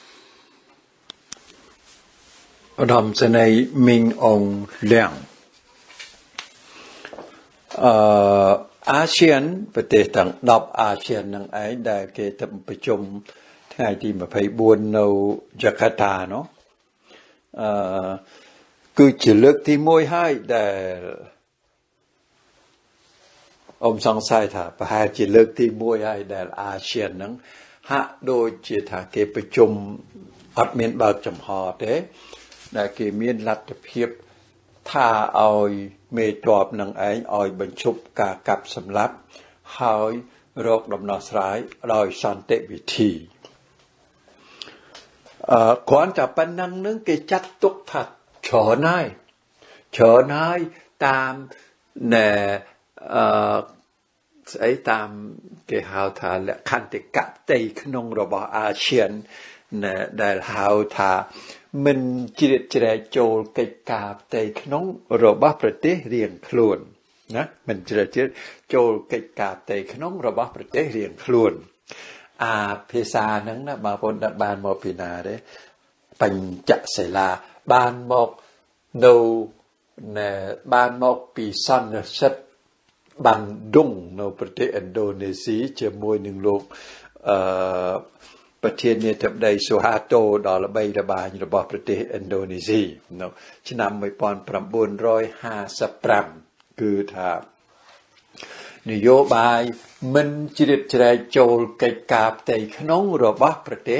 ឧត្តមសេនីយ៍មីងអងលៀងអាស៊ានប្រទេសទាំង10អាស៊ាននឹងឯងដែលគេទៅប្រជុំថ្ងៃទី24នៅយ៉ាកាតានោះគឺជាលើកទី1ហើយដែលអមសង្ស័យថាប្រហែលជាលើកទី1ហើយដែលអាស៊ាននឹងហាក់ដូចជាថាគេប្រជុំអត់មានបើកចំហទេដែលគេមានលទ្ធភាពថាឲ្យមេតបនឹងឯងឲ្យបញ្ឈប់ការកាប់សម្លាប់ហើយរកដំណោះស្រាយដោយសន្តិវិធីគ្រាន់តែប៉ុណ្ណឹងនឹងគេចាត់ទុកថាច្រើនហើយតាមណែស្អីតាមគេហៅថាលក្ខន្តិកៈផ្ទៃក្នុងរបស់អាស៊ានដែលហៅថាមិនជ្រៀតជ្រែកចូលកិច្ចការផ្ទៃក្នុងរបស់ប្រទេសរៀងខ្លួនណាមិនជ្រៀតជ្រែកចូលកិច្ចការផ្ទៃក្នុងរបស់ប្រទេសរៀងខ្លួនអាភាសាហ្នឹងណាបងប្អូនបានមកពីណាទេបញ្ចសិលាបានមកនៅបានមកពីសន្និសីទបានដុងនៅប្រទេសឥណ្ឌូនេស៊ីជាមួយនឹងលោកប្រធានាធិបតីស៊ូហាតូដល់ល្បីល្បាញរបស់ប្រទេសឥណ្ឌូនេស៊ីនៅឆ្នាំ1955គឺថានយោបាយមិនជ្រៀតជ្រែកចូលកិច្ចការផ្ទៃក្នុងរបស់ប្រទេស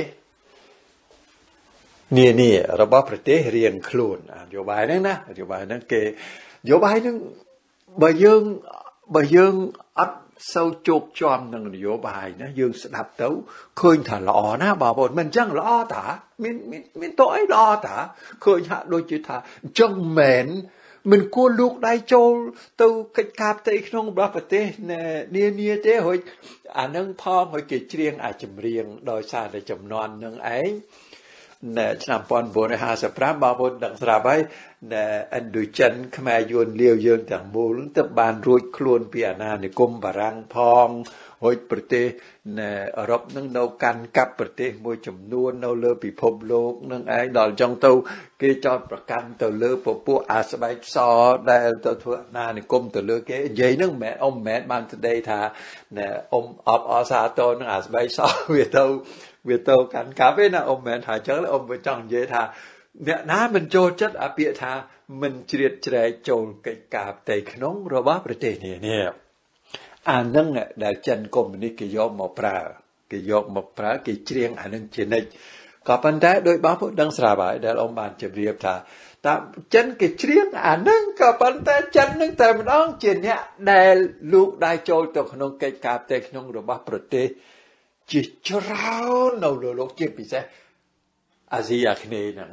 នានារបស់ប្រទេសរៀងខ្លួននយោបាយហ្នឹងណានយោបាយហ្នឹងគេនយោបាយហ្នឹងបើយើងអត់សូវជោគជាំនឹងនយោបាយណាយើងស្ដាប់ទៅឃើញថាល្អណាបងប្អូនមិនអញ្ចឹងល្អតាមានតើអីល្អតាឃើញហាក់ដូចជាថាអញ្ចឹងមែនមិនគួរលូកដៃចូលទៅកិច្ចការផ្ទៃក្នុងរបស់ប្រទេសនានាទេហើយអានឹងផងហើយគេច្រៀងអាចចម្រៀងដោយសារតែចំនួននឹងឯងឆ្នាំ1955បងប្អូនដឹងស្រាប់ហើយឥណ្ឌូចិនខ្មែរយួនលាវយើងទាំងមូលទៅបានរួចខ្លួនពីអាណានិគមបារាំងផងហើយប្រទេសអឺរ៉ុបនឹងនៅកាន់កាប់ប្រទេសមួយចំនួននៅលើពិភពលោកនឹងឯងដល់ចុងទៅគេចោទប្រកាន់ទៅលើពពួកអាស្បែកសដែលទៅធ្វើអាណានិគមទៅលើគេនិយាយនឹងមិនមែនបានស្ដីថាអបអសាទរនឹងអាស្បែកសវាទៅកាន់កាប់ឯណាមិនមែនថាចឹងចង់និយាយថាអ្នកណាមិនចូលចិត្តអាពាក្យថាមិនជ្រៀតជ្រែកចូលកិច្ចការផ្ទៃក្នុងរបស់ប្រទេសនានាអានឹងដែលចិនកុម្មុយនីសគេយកមកប្រើគេច្រៀងអានឹងជានិច្ចក៏ប៉ុន្តែដោយបងប្អូនដឹងស្រាប់ហើយដែលôngបានជម្រាបថាតាមចិនគេច្រៀងអានឹងក៏ប៉ុន្តែចិននឹងតែម្ដងជាអ្នកដែលលូកដៃចូលទៅក្នុងកិច្ចការផ្ទៃក្នុងរបស់ប្រទេស chỉ cho rau nào lỗ chip bị sẽ Asia này nè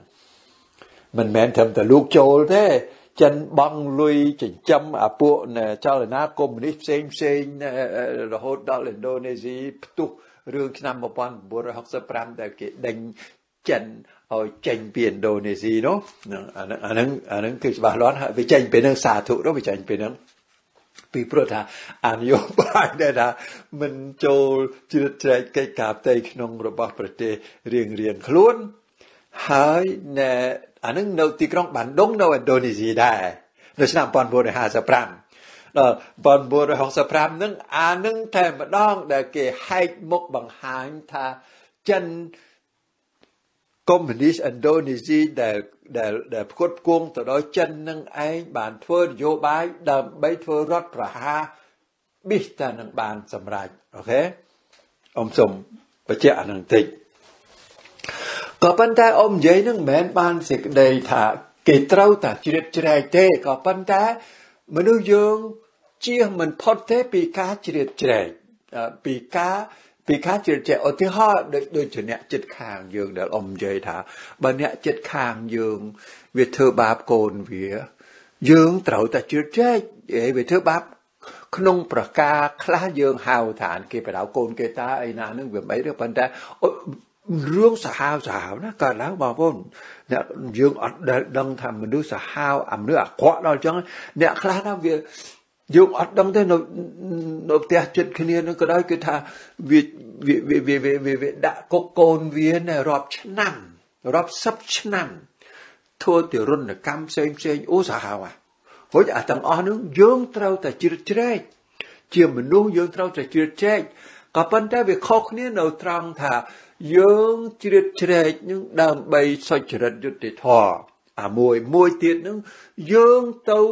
mình men thầmแต่ลูกโจรแท้จันบังลุยจินจำพวกเนี่ยเจ้าเลยนะคอมมิวนิสต์เซ็งระหดดอลอินโดนีเซียตุเรื่องนำมาปนบริหารสปรัมแต่เกิดดังจันเอาจันเปลี่ยนอินโดนีเซียเนาะอันนั้นคือบาลอนฮะไปจันเป็นนักสาธุแล้วไปจันเป็นนักปีโปรดาอันโยบายเนี่ยนะมันโจจิตใจใกล้กับใจขนมระบาดประเทศเรียงคล้วนหายเนี่ยอันนั้นเราตีกรองบันดงเราอินโดนีเซียได้โดยเฉพาะปอนบัวในหาสปรัมปอนบัวในห้องสปรัมนั่งอันนั้นแทนมาดองแต่เกี่ยให้มกบังหายท่าจันคอมมิวนิสต์อินโดนีเซียแต่ควบคุมต่อโดยจันนั่งไอ้บานเฟื่อโยบายดำใบเฟื่อรถประหาบิสตานังบานสำราญโอเคอมสมประเจ้านังติก็ปัญหาอมเยนึงแม้นบานสิกได้ถ้าเกิดเราแต่จิตใจเต้ก็ปัญหามนุษย์ยังเชี่ยมันพอดเต้ปีกาจิตใจปีกาจิตใจอธิฮะโดยเฉพาะจิตข้างยังเดี๋ยวอมเยถ้าบันเนี้ยจิตข้างยังเวทเธอบาปโกนเวียยังเราแต่จิตใจเวทเธอบาปขนมประกาคลายังหาวฐานเกี่ยวกับเราโกนเกตาไอ้นานึงแบบไม่เรื่องปัญหาเรื่องสาวนะก็แล้วบอกว่าเนี่ยยังดังทำมันดูสาวเนื้อขวาเราจังเนี่ยคลาดนะเวียยังดังแต่โนเตียจุดขณีนั่นก็ได้คือท่าวิดะโกนเวียเนี่ยรอบชั้นรอบซับชั้นทั่วที่รุ่นกำเซงโอ้สาวเพราะอาจต้องอ่านนึงยังเราแต่จิตใจเชื่อมันนู้ยังเราแต่จิตใจก็ปัญหาวิเคราะห์เนี่ยเราตรังท่ายังจิตใจนึงดำใบสัจจ์ยุติธรรมมวยเตียนนึงยังเต้า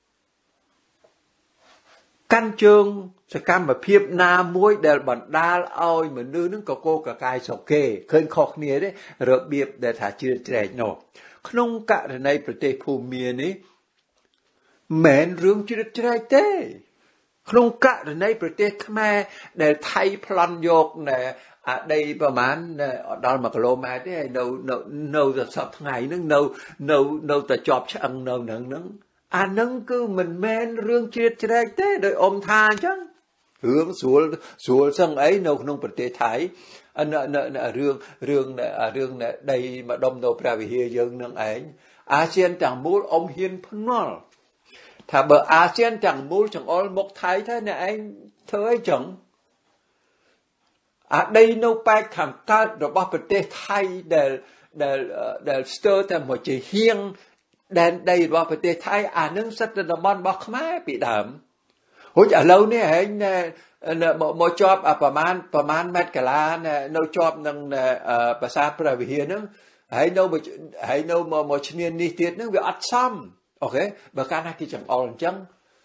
กันเชิงสกรรมแบบเพียบนามวยเดลบันดาลเอาเหมือนนึงก็โกกกายสกเกเคยขอกเนี่ยได้ระเบียบแต่ถ้าจิตใจเนาะขนมกะในประเทศภูมินี้แม้นเรื่องจิตใจเต้ขนมกะในประเทศขแม่ในไทยพลันโยกในđâyประมาณดอลมากโลมาได้เราจะสอบไงนึงเราจะจอบช่างเราหนังอันนั้นคือมันแม่นเรื่องจิตใจเต้โดยอมทานจังเรื่องสัวซึ่งไอ้เราขนมประเทศไทยอันนั้นเรื่องได้มาดมโนปราวิเฮียยังนั่งไอ้อาเซียนจังมูลอมเฮียนพนอลถ้าเบอร์อาเซียนจังมูลจังออลมกไทยท่านเนี่ยไอ้เธอไอ้จังđây nô bài khám cát rồi bảo vật tế Thái để sơ theo một chế hiên đàn đây bảo vật tế Thái nâng sách là mòn bọc máy bị đầm hồi ở lâu nè anh một jobประมาณเมตรกะลาเนี่ยno job นึงภาษาพระวิเฮียนึงให้no mộtชนิดนี้ติดนึงวิอัดซ้ำโอเคบางการนักกิจจังออลจัง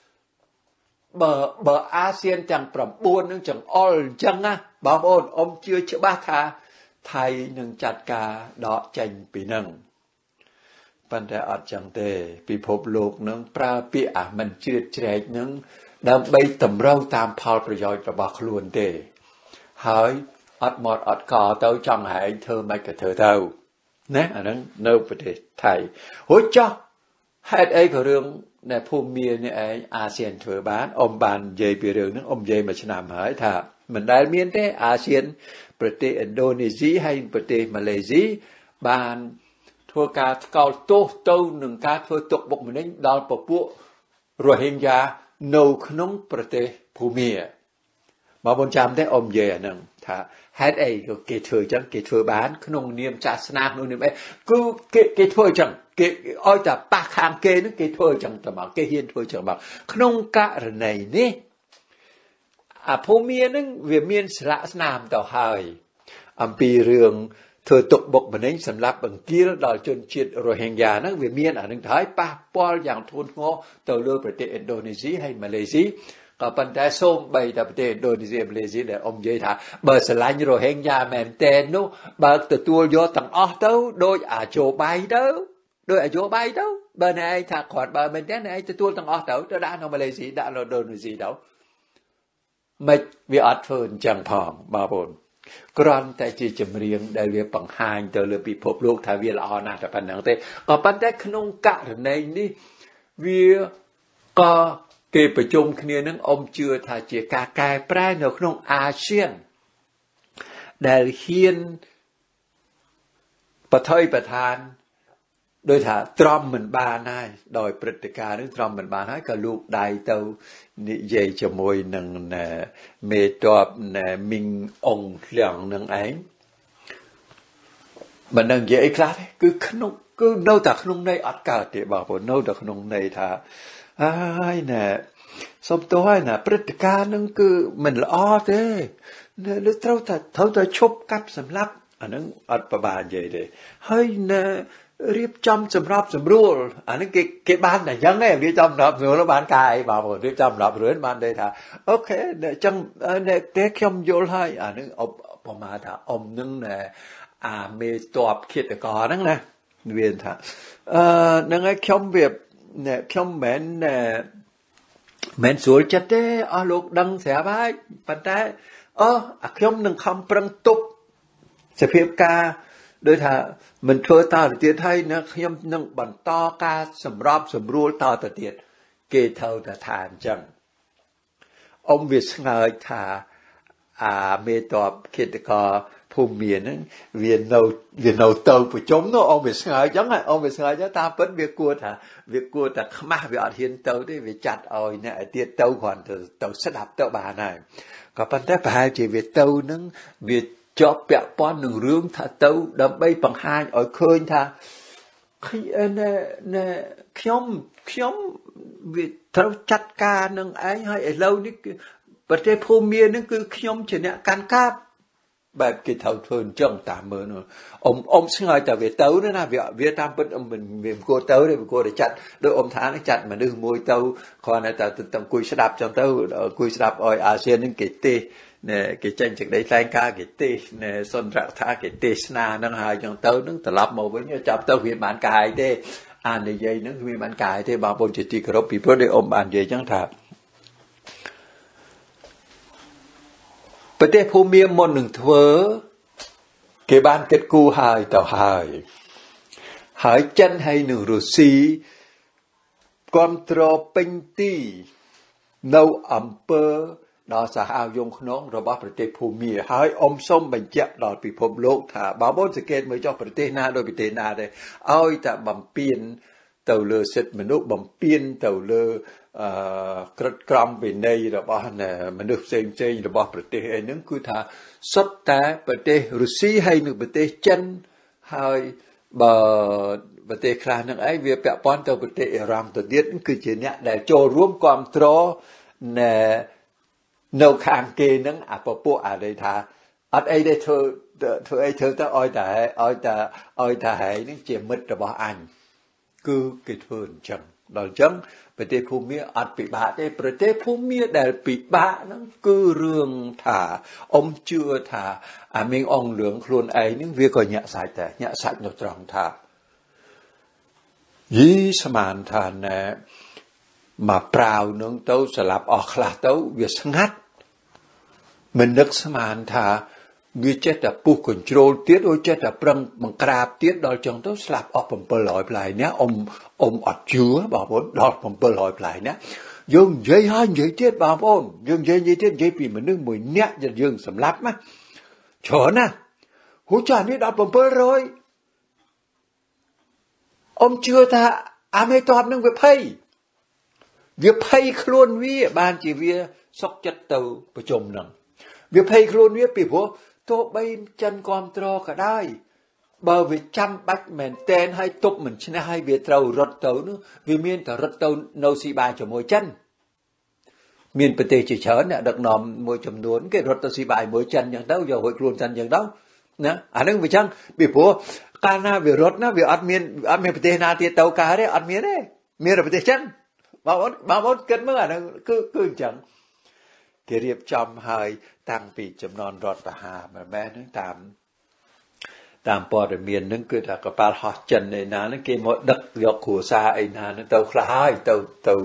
บออาเซียนจังปรับบุญนึงจังออลจังนะบางคนอมเชื่อบ้าทาไทยหนึ่งจัดการดอกจันปีหนึ่งปัญหาอัดจังเตปีพบโลกนึงปราปีมันเชื่อใจนึงดำใบต่ำเราตามพอประโยชน์ประบาคล้วนเตหายอัดหมดอัดก่อเต้าจังหายเธอไม่กับเธอเต้านะอันนั้นในประเทศไทยโหจ้าให้ไอ้เรื่องในภูมิเมียเนี่ยไอ้อาเซียนเถอบ้านอมบานเยยไปเรื่องนึงอมเยยมาชนะหายถ้ามันได้เมียนแต่อาเซียนประเทศอินโดนีเซียให้ประเทศมาเลเซียบานทัวการเกาโต้หนึ่งการทัวตกบกมันนี้ดาวปะปุ๊โรฮิงญาโนขนมประเทศภูมิมาบนจำได้อมเยยนึงถ้าให้ไอ้ก็เกทัวจังเกทัวบ้านขนมเนียมศาสนาโน่นนี่ไอ้กูเกทัวจังเกอ้อยแต่ปากคางเกนึกเกทัวจังแต่มาเกเฮียนทัวจังมาขนมกะระไหนนี่ภูมินึงเวียมีนสละสนามต่อหายปีเรื่องเธอตกบกมันนี้สำหรับบังกี้แล้วดอลจนจิตโรฮิงญานั่งเวียมีนนึงท้ายป้าปอลอย่างทุนงอต่อเรือประเทศอินโดนีเซียให้มาเลเซียก็ปัญหาส้มใบแต่ประเทศอินโดนีเซียมาเลเซียแต่อมเยธาเบอร์สลายโรฮิงญาแมนเตนนู้เบอร์ตัวโยตังอ้อเต้าโดยโจใบเต้าโดยโจใบเต้าเบอร์ไหนถ้าขอดเบอร์มันแน่ไหนตัวตังอ้อเต้าจะได้ในมาเลเซียได้เราอินโดนีเซียเต้าไม่วิอัดเฟินจังพองมาบนគ្រាន់តែជាចម្រៀងដែលវាបង្ហាញទៅលើពិភពលោកថាវាល្អណាស់តែប៉ុណ្ណឹងទេក៏ប៉ុន្តែក្នុងករណីនេះវាក៏គេប្រជុំគ្នានឹងអ៊ំជឿថាជាការកែប្រែនៅក្នុងអាស៊ានដែលហ៊ានបថុយប្រឋានដោយថាទ្រាំមិនបានហើយដោយព្រឹត្តិការណ៍នឹងទ្រាំមិនបានហើយក៏លូកដៃទៅនិយាយជាមួយនឹងមេតបមីងអងលៀងនឹងឯងមិនដឹងនិយាយអីខ្លះទេគឺនៅតែក្នុងន័យអត់កើតទេបងប្អូននៅតែក្នុងន័យថាហើយណែសុំទោសហើយណាព្រឹត្តិការណ៍នឹងគឺមិនល្អទេលើត្រូវតែឈប់កាប់សម្លាប់អានឹងអត់ប្របានិយាយទេហើយណែរៀបចំសម្រាប់សម្រួលអានេះគេបានតែអញ្ចឹងឯងរៀបចំសម្រាប់សម្រួលបានកាយបងប្អូនរៀបចំសម្រាប់រឿនបានន័យថាអូខេអញ្ចឹងតែខ្ញុំយល់ហើយអានឹងប្រមាណថាអ៊ំនឹងអាមេតបឃាតករហ្នឹងណាវាថាហ្នឹងហើយខ្ញុំវាខ្ញុំមិនស្រួលចិត្តទេអស់លោកដឹងស្រាប់ហើយប៉ុន្តែខ្ញុំនឹងខំប្រឹងទប់សភាពការដោយថាមិនធ្វើតទៅទៀតហើយណាខ្ញុំនឹងបន្តការសម្របសម្រួលតទៅទៀតគេត្រូវតែថាអញ្ចឹងអ៊ំវាស្ងើចថាអាមេតបឃាតករភូមិហ្នឹងវានៅទៅប្រជុំនោះអ៊ំវាស្ងើចអញ្ចឹងអ៊ំវាស្ងើចតាមពិតវាគួរតែខ្មាស់វាអត់ហ៊ានទៅទេវាចាត់ឲ្យអ្នកឲ្យទៀតទៅគ្រាន់ទៅស្ដាប់ទៅបានហើយក៏ប៉ុន្តែប្រហែលជាវាទៅនឹងវាជាប់ពាក់ព័ន្ធនឹងរឿងថាទៅដើម្បីបង្ហាញឲ្យឃើញថាខ្ញុំវាត្រូវចាត់ការនឹងឯងហើយឥឡូវនេះប្រទេសភូមានឹងគឺខ្ញុំជាអ្នកកាន់កាប់បែបគេត្រូវធ្វើអញ្ចឹងតាមមើលអ៊ំស្ងើចតែវាទៅណាវាតាមពិតវាគួរទៅទេវាគួរតែចាត់ដោយអ៊ំថាចាត់មនុស្សមួយទៅគ្រាន់តែអង្គុយស្ដាប់ចឹងទៅអង្គុយស្ដាប់ឲ្យអាស៊ាននឹងគេទេគេចេញសេចក្តីថ្លែងការណ៍គេទេសន្ទរកថាគេទេសនានឹងហើយចឹងទៅនឹងត្រឡប់មកវិញចាប់ទៅវាបានកាយទេអានិយាយនឹងវាបានកាយទេបងប្អូនជាទីគោរពពីព្រោះដែលអ៊ំបាននិយាយចឹងថាប្រទេសភូមាមុននឹងធ្វើគេបានគិតគូរហើយទៅហើយចិនហើយនឹងរុស្ស៊ីគ្រប់គ្រងពេញទីនៅអង្គើដល់សហយងក្នុងរបស់ប្រទេសភូមាហើយអ៊ំសុំបញ្ជាក់ដល់ពិភពលោកថាបើបងសង្កេតមើលចុះប្រទេសណាដោយប្រទេសណាទេឲ្យតែបំពេញទៅលើសិទ្ធិមនុស្សបំពេញទៅលើក្រឹតក្រមវិន័យរបស់មនុស្សផ្សេងរបស់ប្រទេសឯហ្នឹងគឺថាសុទ្ធតែប្រទេសរុស្ស៊ីហើយនិងប្រទេសចិនហើយបើប្រទេសខ្លះហ្នឹងឯងវាពាក់ព័ន្ធទៅប្រទេសអ៊ីរ៉ង់ទៅទៀតគឺជាអ្នកដែលចូលរួមគ្រប់គ្រងនៅខាងគេហ្នឹងអាពពួកអានេះថាអត់អីទេធ្វើទៅឲ្យតែហែងហ្នឹងជាមិត្តរបស់អញគឺគេធ្វើអញ្ចឹងដល់អញ្ចឹងប្រទេសភូមាអត់ពិបាកទេប្រទេសភូមាដែលពិបាកហ្នឹងគឺរឿងថាអ៊ំជឿថាអាមីងអងលឿងខ្លួនឯងហ្នឹងវាក៏ញាក់សាច់ដែរញាក់សាច់នៅត្រង់ថាយីស្មានថាណែមកប្រាវនឹងទៅស្លាប់អស់ខ្លះទៅវាស្ងាត់មិននឹកស្មានថាវាចេះតែពុះកញ្ជ្រោលទៀតអូចេះតែប្រឹងបង្ក្រាបទៀតដល់ចឹងទៅស្លាប់អស់700ផ្លែនេះអ៊ំអត់ជឿបងប្អូនដល់700ផ្លែនេះយើងនិយាយហើយនិយាយទៀតបងប្អូនយើងនិយាយទៀតពីមនុស្សមួយនាក់យើងសម្លាប់ណាច្រើនណាហូចអានេះដល់700អ៊ំជឿថាអាមេតបនឹងវាភ័យខ្លួនវាបានជាវាសុកចិត្តទៅប្រជុំនឹងវាភ័យខ្លួនវាពីព្រោះទោះបីចិនគ្រប់គ្រងក៏ដោយបើវាចាំបាច់មែនតែនឲ្យទប់មិនឈ្នះឲ្យវាត្រូវរត់ទៅនោះវាមានតែរត់ទៅនៅស៊ីបាយជាមួយចិនមានប្រទេសជាច្រើនអ្នកដឹកនាំមួយចំនួនគេរត់ទៅស៊ីបាយមួយចិនអញ្ចឹងទៅយករួចខ្លួនចិនអញ្ចឹងទៅណាអានឹងវាចឹងពីព្រោះកាលណាវារត់ណាវាអត់មានប្រទេសណាទៀតទៅកើតទេអត់មានទេមានតែប្រទេសចិនបងប្អូនគិតមើលអានឹងគឺអញ្ចឹងគេរៀបចំឲ្យតាំងពីចំនួនរដ្ឋបហាមិនមែនហ្នឹងតាមព័ត៌មានហ្នឹងគឺថាកប៉ាល់ហោះចិនឯណាហ្នឹងគេមកដឹកយកគ្រួសារឯណាហ្នឹងទៅខ្លះហើយទៅ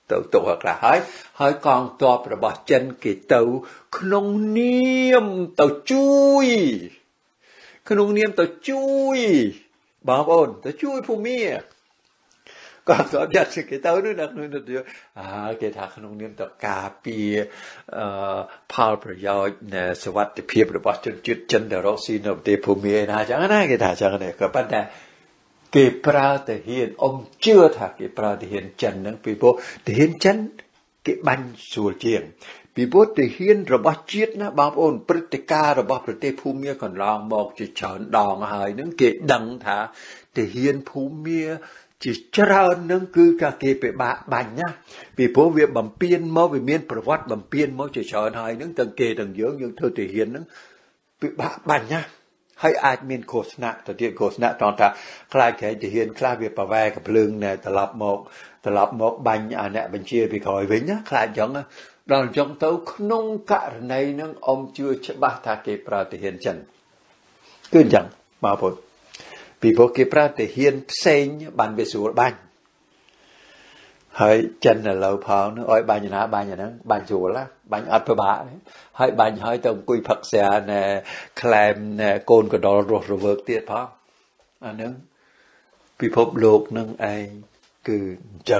ตัวกระให้กองตัวประบาจันกิเตาขนมเนียมเตาจุยขนมเนียมเตาจุยบางคนเตาจุยผู้มีก็ตัวยัดสิกิเตาด้วยนักนู่นเดียวเกิดหาขนมเนียมเตากาปีพาวประโยชน์ในสวัสดิภาพประบาจุดจันเดรสีนบเดผู้มีนะจังนั้นเกิดหาจังนั้นก็ปัจจัยเก็บปลาแต่เห็นอมเชื่อถ้าเก็บปลาแต่เห็นจันนั้นปีโบแต่เห็นจันเก็บบันสูเจียงปีโบแต่เห็นระบาดจีดนะบางคนปฏิการะบาดประเทศภูมิก่อนลองมองจิตเฉินดองหายนั้นเก็บดังถ้าแต่เห็นภูมิจิตเจริญนั้นคือการเก็บไปบันนะปีโบเวียบำเพ็ญมาวิเมียนประวัติบำเพ็ญมาจิตเฉินหายนั้นตั้งเกตั้งเยอะยังเธอแต่เห็นนั้นไปบันนะให้อาจมีโฆษณาแต่ที่โฆษณาตอนถ้าคลายแขนจะเห็นคลายเวียบแวกับเพลิงเนี่ยตลับหมกบัญเนี่ยบัญชีไปคอยไว้นะคลายจังดอนจังเต้าขนมกะในนั้นอมเชื่อฉบับถ้าเก็บปลาที่เห็นจันขึ้นจังมาพอปีพอเก็บปลาที่เห็นเซ็งบันไปสู่บันให้จันน่ะเราพาวนึกอ้อยบันอย่างนั้นบันอย่างนั้นบันสู่ละบันอัดประบาให้บันให้ต้องกุยผักเสียเนี่ยแคลมเนี่ยโกนกระดอรถระเบิดเตี้ยพออันนั้นพิภพโลกนั่งไอคือจัง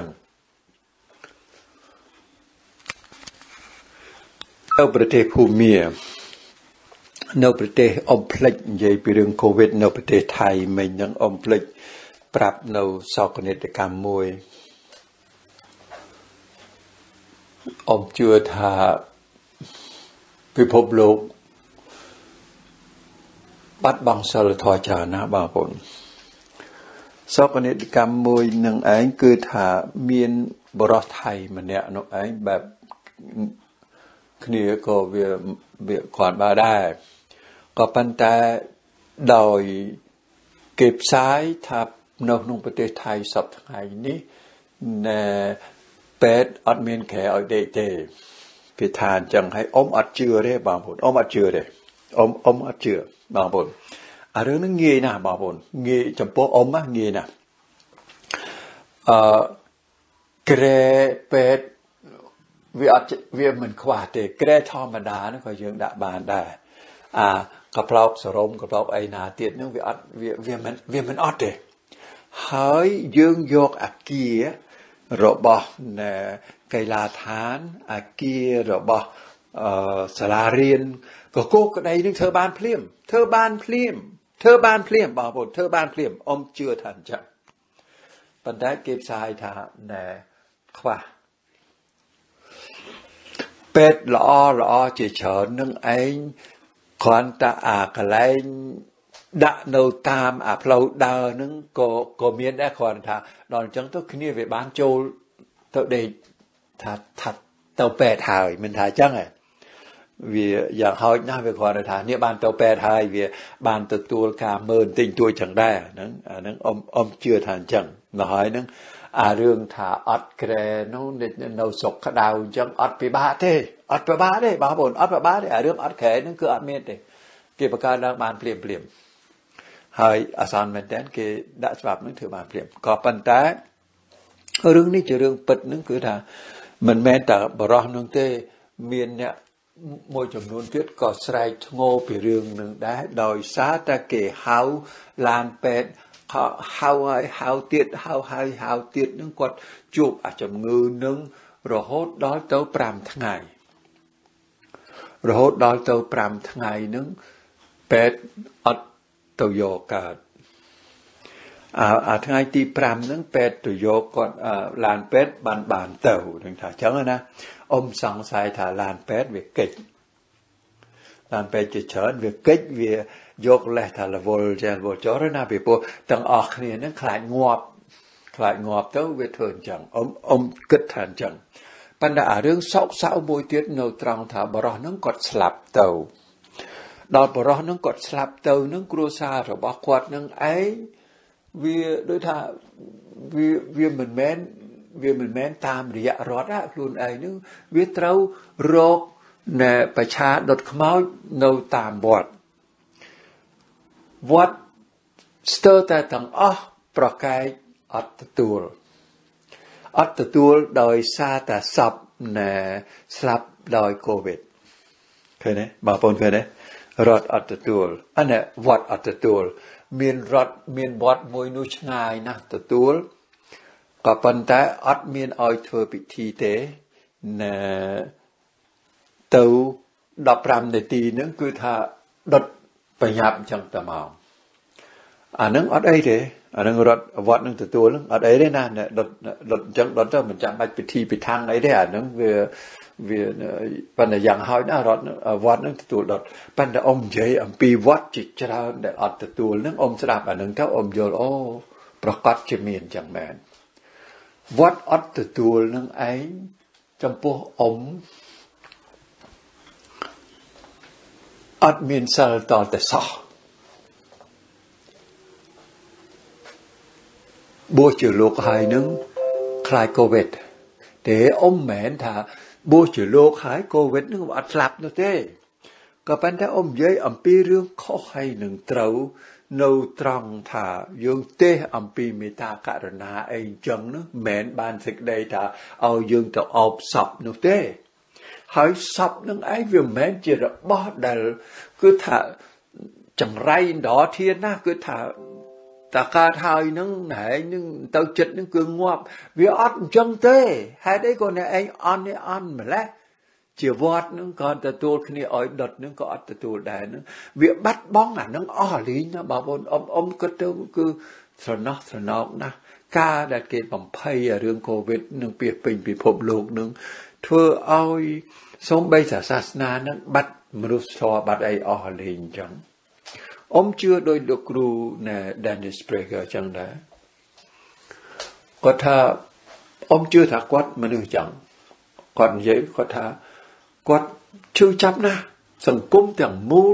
ในประเทศภูมิในประเทศอมพลิกใหญ่ปีเรื่องโควิดในประเทศไทยมันยังอมพลิกปรับในสอกนิตกรรมมวยอมเชื่อถ้าพิภพโลกบัดบังสารทอจานะบางคนสอกนิตกรรมมวยหนึ่งเองคือถ้ามีนบรอไทยมันเนี่ยน้องเองแบบนี่ก็เวียขวานบาได้ก็ปัญแต่โดยเก็บสายทับนอกประเทศไทยสับไทยนี้ในเป็ดอัดเมียนแขเอาเดพิธานจังให้อมอัดเจือได้บางคนอมอัดเจือได้อมอัดเจือบางคนเรื่องนั้นเงี้ยนะบางคนเงี้ยจำพวกอมมะเงี้ยนะเกรเป็ดเวียมันขวาเตะแกล้ธรรมดานะก็ยังด่าบานได้กระเพราสรมกระเพราไอนาเตียนนึกเวียมันอดเตะหายยังยกอากีระบอบเนี่ยไกลาฐานอากีระบอบสลาเรียนก็โกกในนึงเธอบานเพลียมบางบทเธอบานเพลียมอมเชื่อทันจังปัญหาเก็บสายท่าเนี่ยขวาเป็ดล้อเฉยๆนึงไอ้ควันตาอกอะไรดะโนตามพลาวดานึงก็มีได้ควันท่าดอนจังต้องขึ้นไปบ้านโจตัวเด็กทัดเตาแปดหายมันถ่ายจังไงเวียอยากเขาหน้าไปควันท่าเนี่ยบ้านเตาแปดหายเวียบ้านตัวกาเมินติงตัวจังได้นั้นอมเชื่อทานจังมาหายนั้นเรื่องถ้าอัดแกรนู้นเราสกขดาวจังอัดไปบ้าเท่อัดไปบ้าได้บ้าบนอัดไปบ้าได้เรื่องอัดแขนนั่นคืออัดเม็ดเด้เกี่ยวกับการดังบานเปลี่ยนให้อาสาเหมือนเดิมเกี่ยดัชแบบนั้นถือบานเปลี่ยนก็ปัญหาเรื่องนี้จะเรื่องปิดนั่นคือถ้ามันแม้แต่บรอนึงเต้เมียนเนี่ยมวยจำนวนเทียก็ใส่โง่ไปเรื่องหนึ่งได้โดยซาตะเกะเฮาลานเป็ดเฮาเตียดเฮาเตียดนึงกดจูบอาจจะมือนึงรอโหดดอลเต้าปรามทั้งไงรอโหดดอลเต้าปรามทั้งไงนึงเป็ดอัดเต้าโยกาทั้งไงตีปรามนึงเป็ดเต้าโยกดลานเป็ดบานเต้าถึงถ่ายจังนะอมสังสายถ่าลานเป็ดเวกเกจลานเป็ดจะเฉินเวกเกจเวยกแหละถ้าละวอลเจนวอลจอร์น่าไปพอตั้งออกเนี่ยนั่งคลายงอบเต้าเวทเทินจังอมกึศทันจังปัญหาเรื่องเศร้ามวยเตี้ยโนตรังถ้าบรอนั่งกดสลับเต้าดอกบรอนั่งกดสลับเต้านั่งกลัวซาหรือบอกขวดนั่งไอเวียโดยถ้าเวียเหมือนแม้นตามระยะรอดอะลุนไอนึงเวียเต้าโรคเนี่ยประชาดดขม้าโนตามบอดวัดสเตอร์แต่ตั้งประกายอัตตัวអត់ទទួលដោយសារតែសពណែស្លាប់ដោយកូវីដឃើញទេបងប្អូនឃើញទេរដ្ឋអត់ទទួលអានេះវត្តអត់ទទួលមានរដ្ឋមានវត្តមួយនោះឆ្ងាយណាស់ទទួលក៏ប៉ុន្តែអត់មានឲ្យធ្វើពិធីទេណែទៅ15នាទីហ្នឹងគឺថាដុតប្រញាប់អញ្ចឹងតែមកអាហ្នឹងអត់អីទេអាហ្នឹងរដ្ឋវត្តនឹងទទួលហ្នឹងអត់អីទេណាដុតអញ្ចឹងដុតទៅមិនចាំបាច់ពិធីពិធានអីទេអាហ្នឹងវាប៉ុន្តែយ៉ាងហោចណាស់រដ្ឋវត្តនឹងទទួលដុតប៉ុន្តែអ៊ំនិយាយអំពីវត្តជាច្រើនដែលអត់ទទួលហ្នឹងអ៊ំស្ដាប់អាហ្នឹងទៅអ៊ំយល់អូប្រកាសជាមានអញ្ចឹងមែនវត្តអត់ទទួលនឹងឯងចំពោះអ៊ំអត់មានសិលតតែសោះបួសជាលោកហើយនឹងខ្លាចកូវីដតែអ៊ំមែនថាបួសជាលោកហើយកូវីដនឹងអត់ស្លាប់នោះទេក៏ប៉ុន្តែអ៊ំនិយាយអំពីរឿងខុសហើយនឹងត្រូវនៅត្រង់ថាយើងទេអំពីមេត្តាករុណាអីចឹងនោះមិនបានសេចក្តីថាឲ្យយើងទៅអោបសពនោះទេហើយសពនឹងឯងវាមិនមែនជារបស់ដែលគឺថាចង្រៃដរធានណាគឺថាតាកើតហើយនឹងណែនឹងទៅចិត្តនឹងគឺងាប់វាអត់អញ្ចឹងទេហេតុអីក៏អ្នកឯងអន់នេះអន់ម្លេះជាវត្តនឹងក៏ទទួលគ្នាឲ្យដុតនឹងក៏អត់ទទួលដែរនឹងវាបាត់បង់អានឹងអស់លីងណាបងប្អូនអ៊ំគិតទៅគឺស្រណោះស្រណោកណាស់ការដែលគេបំភ័យរឿងកូវីដនឹងពីពេញពិភពលោកនឹងធ្វើឲ្យសូម្បីតែសាសនានឹងបាត់មនុស្សធម៌បាត់អីអស់លីងអញ្ចឹងអ៊ំជឿដោយលោកគ្រូណែ Dennis Prager ចឹងដែរគាត់ថាអ៊ំជឿថាគាត់មនុស្សចឹងគាត់និយាយគាត់ថាគាត់ជឿចាប់ណាស់សង្គមទាំងមូល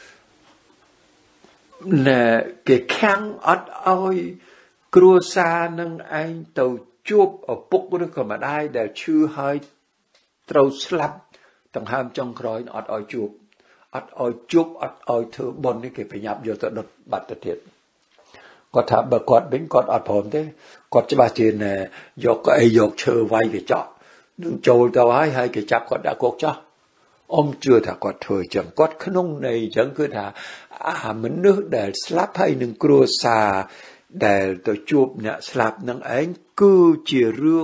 ណែគេខាំងអត់ឲ្យគ្រួសារនឹងឯងទៅជួបឪពុកឬក៏ម្ដាយដែលឈឺហើយត្រូវស្លាប់ដង្ហើមចុងក្រោយអត់ឲ្យជួបអត់ឲ្យជប់អត់ឲ្យធ្វើបុណ្យនេះគេប្រញាប់យកទៅដុតបាត់ទៅទៀតគាត់ថាបើគាត់វិញគាត់អត់ព្រមទេគាត់ច្បាស់ជាយកអីយកឈើវាយកញ្ចក់នឹងចូលទៅហើយគេចាប់គាត់ដាក់គុកចោះអ៊ំជឿថាគាត់ធ្វើចឹងគាត់ក្នុងន័យចឹងគឺថាមនុស្សដែលស្លាប់ហើយនឹងគ្រួសារដែលទៅជួបអ្នកស្លាប់នឹងឯងគឺជា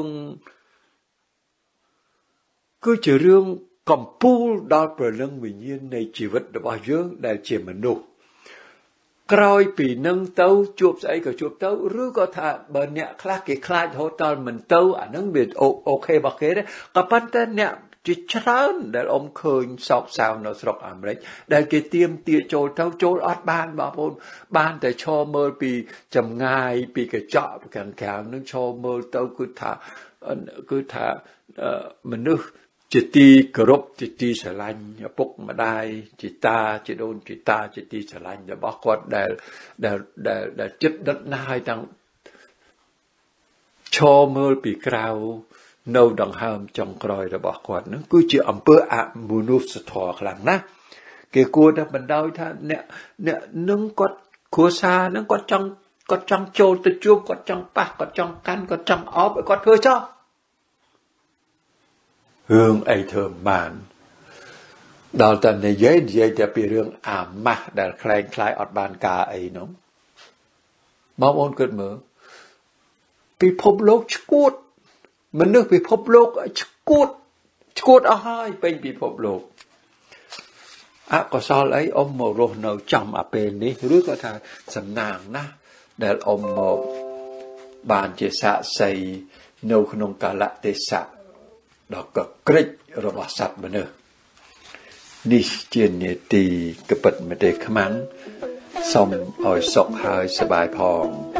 រឿងកំពូលដល់ព្រលឹងវិញ្ញាណនៃជីវិតរបស់យើងដែលជាមនុស្សក្រោយពីនឹងទៅជួបស្អីក៏ជួបទៅឬក៏ថាបើអ្នកខ្លះគេខ្លាចរហូតដល់មិនទៅអានឹងវាអូខេរបស់គេទេក៏ប៉ុន្តែអ្នកជាច្រើនដែលអ៊ំឃើញសោកសៅនៅស្រុកអាមេរិកដែលគេទៀមទាចូលទៅចូលអត់បានបងប្អូនបានតែឈរមើលពីចម្ងាយពីកញ្ចក់ខាងក្រៅនឹងឈរមើលទៅគឺថាមនុស្សជាទីគោរពជាទីស្រឡាញ់ឪពុកម្ដាយជាតាជាដូនជាតាជាទីស្រឡាញ់របស់គាត់ដែលចិត្តដិតណាស់ហើយទាំងឈរមើលពីក្រៅនៅដង្ហើមចុងក្រោយរបស់គាត់នឹងគឺជាអំពើអមនុស្សធម៌ខ្លាំងណាស់គេគួរតែបណ្ដោយថាអ្នកនឹងគាត់គ្រួសារនឹងគាត់ចង់ចូលទៅជួបគាត់ចង់ប៉ះគាត់ចង់កាន់គាត់ចង់អបឲ្យគាត់ធ្វើចោះរឿងអីធ្វើបានដល់តែនិយាយតែពីរឿងអាម៉ាស់ដែលខ្លែងខ្លាយអត់បានការអីនោះបងប្អូនគិតមើលពិភពលោកឈួតមនុស្សពិភពលោកឈួតអស់ហើយពេញពិភពលោកអកុសលអីអ៊ំមករស់នៅចំអាពេលនេះឬក៏ថាសំណាងណាស់ដែលអ៊ំមកបានជាសាក្សីនៅក្នុងកាលៈទេសៈដ៏កក្រិចរបស់សត្វមនុស្សនេះជានីតិកពិតមេទេខ្មាំងសូមឲ្យសុខហើយសប្បាយផង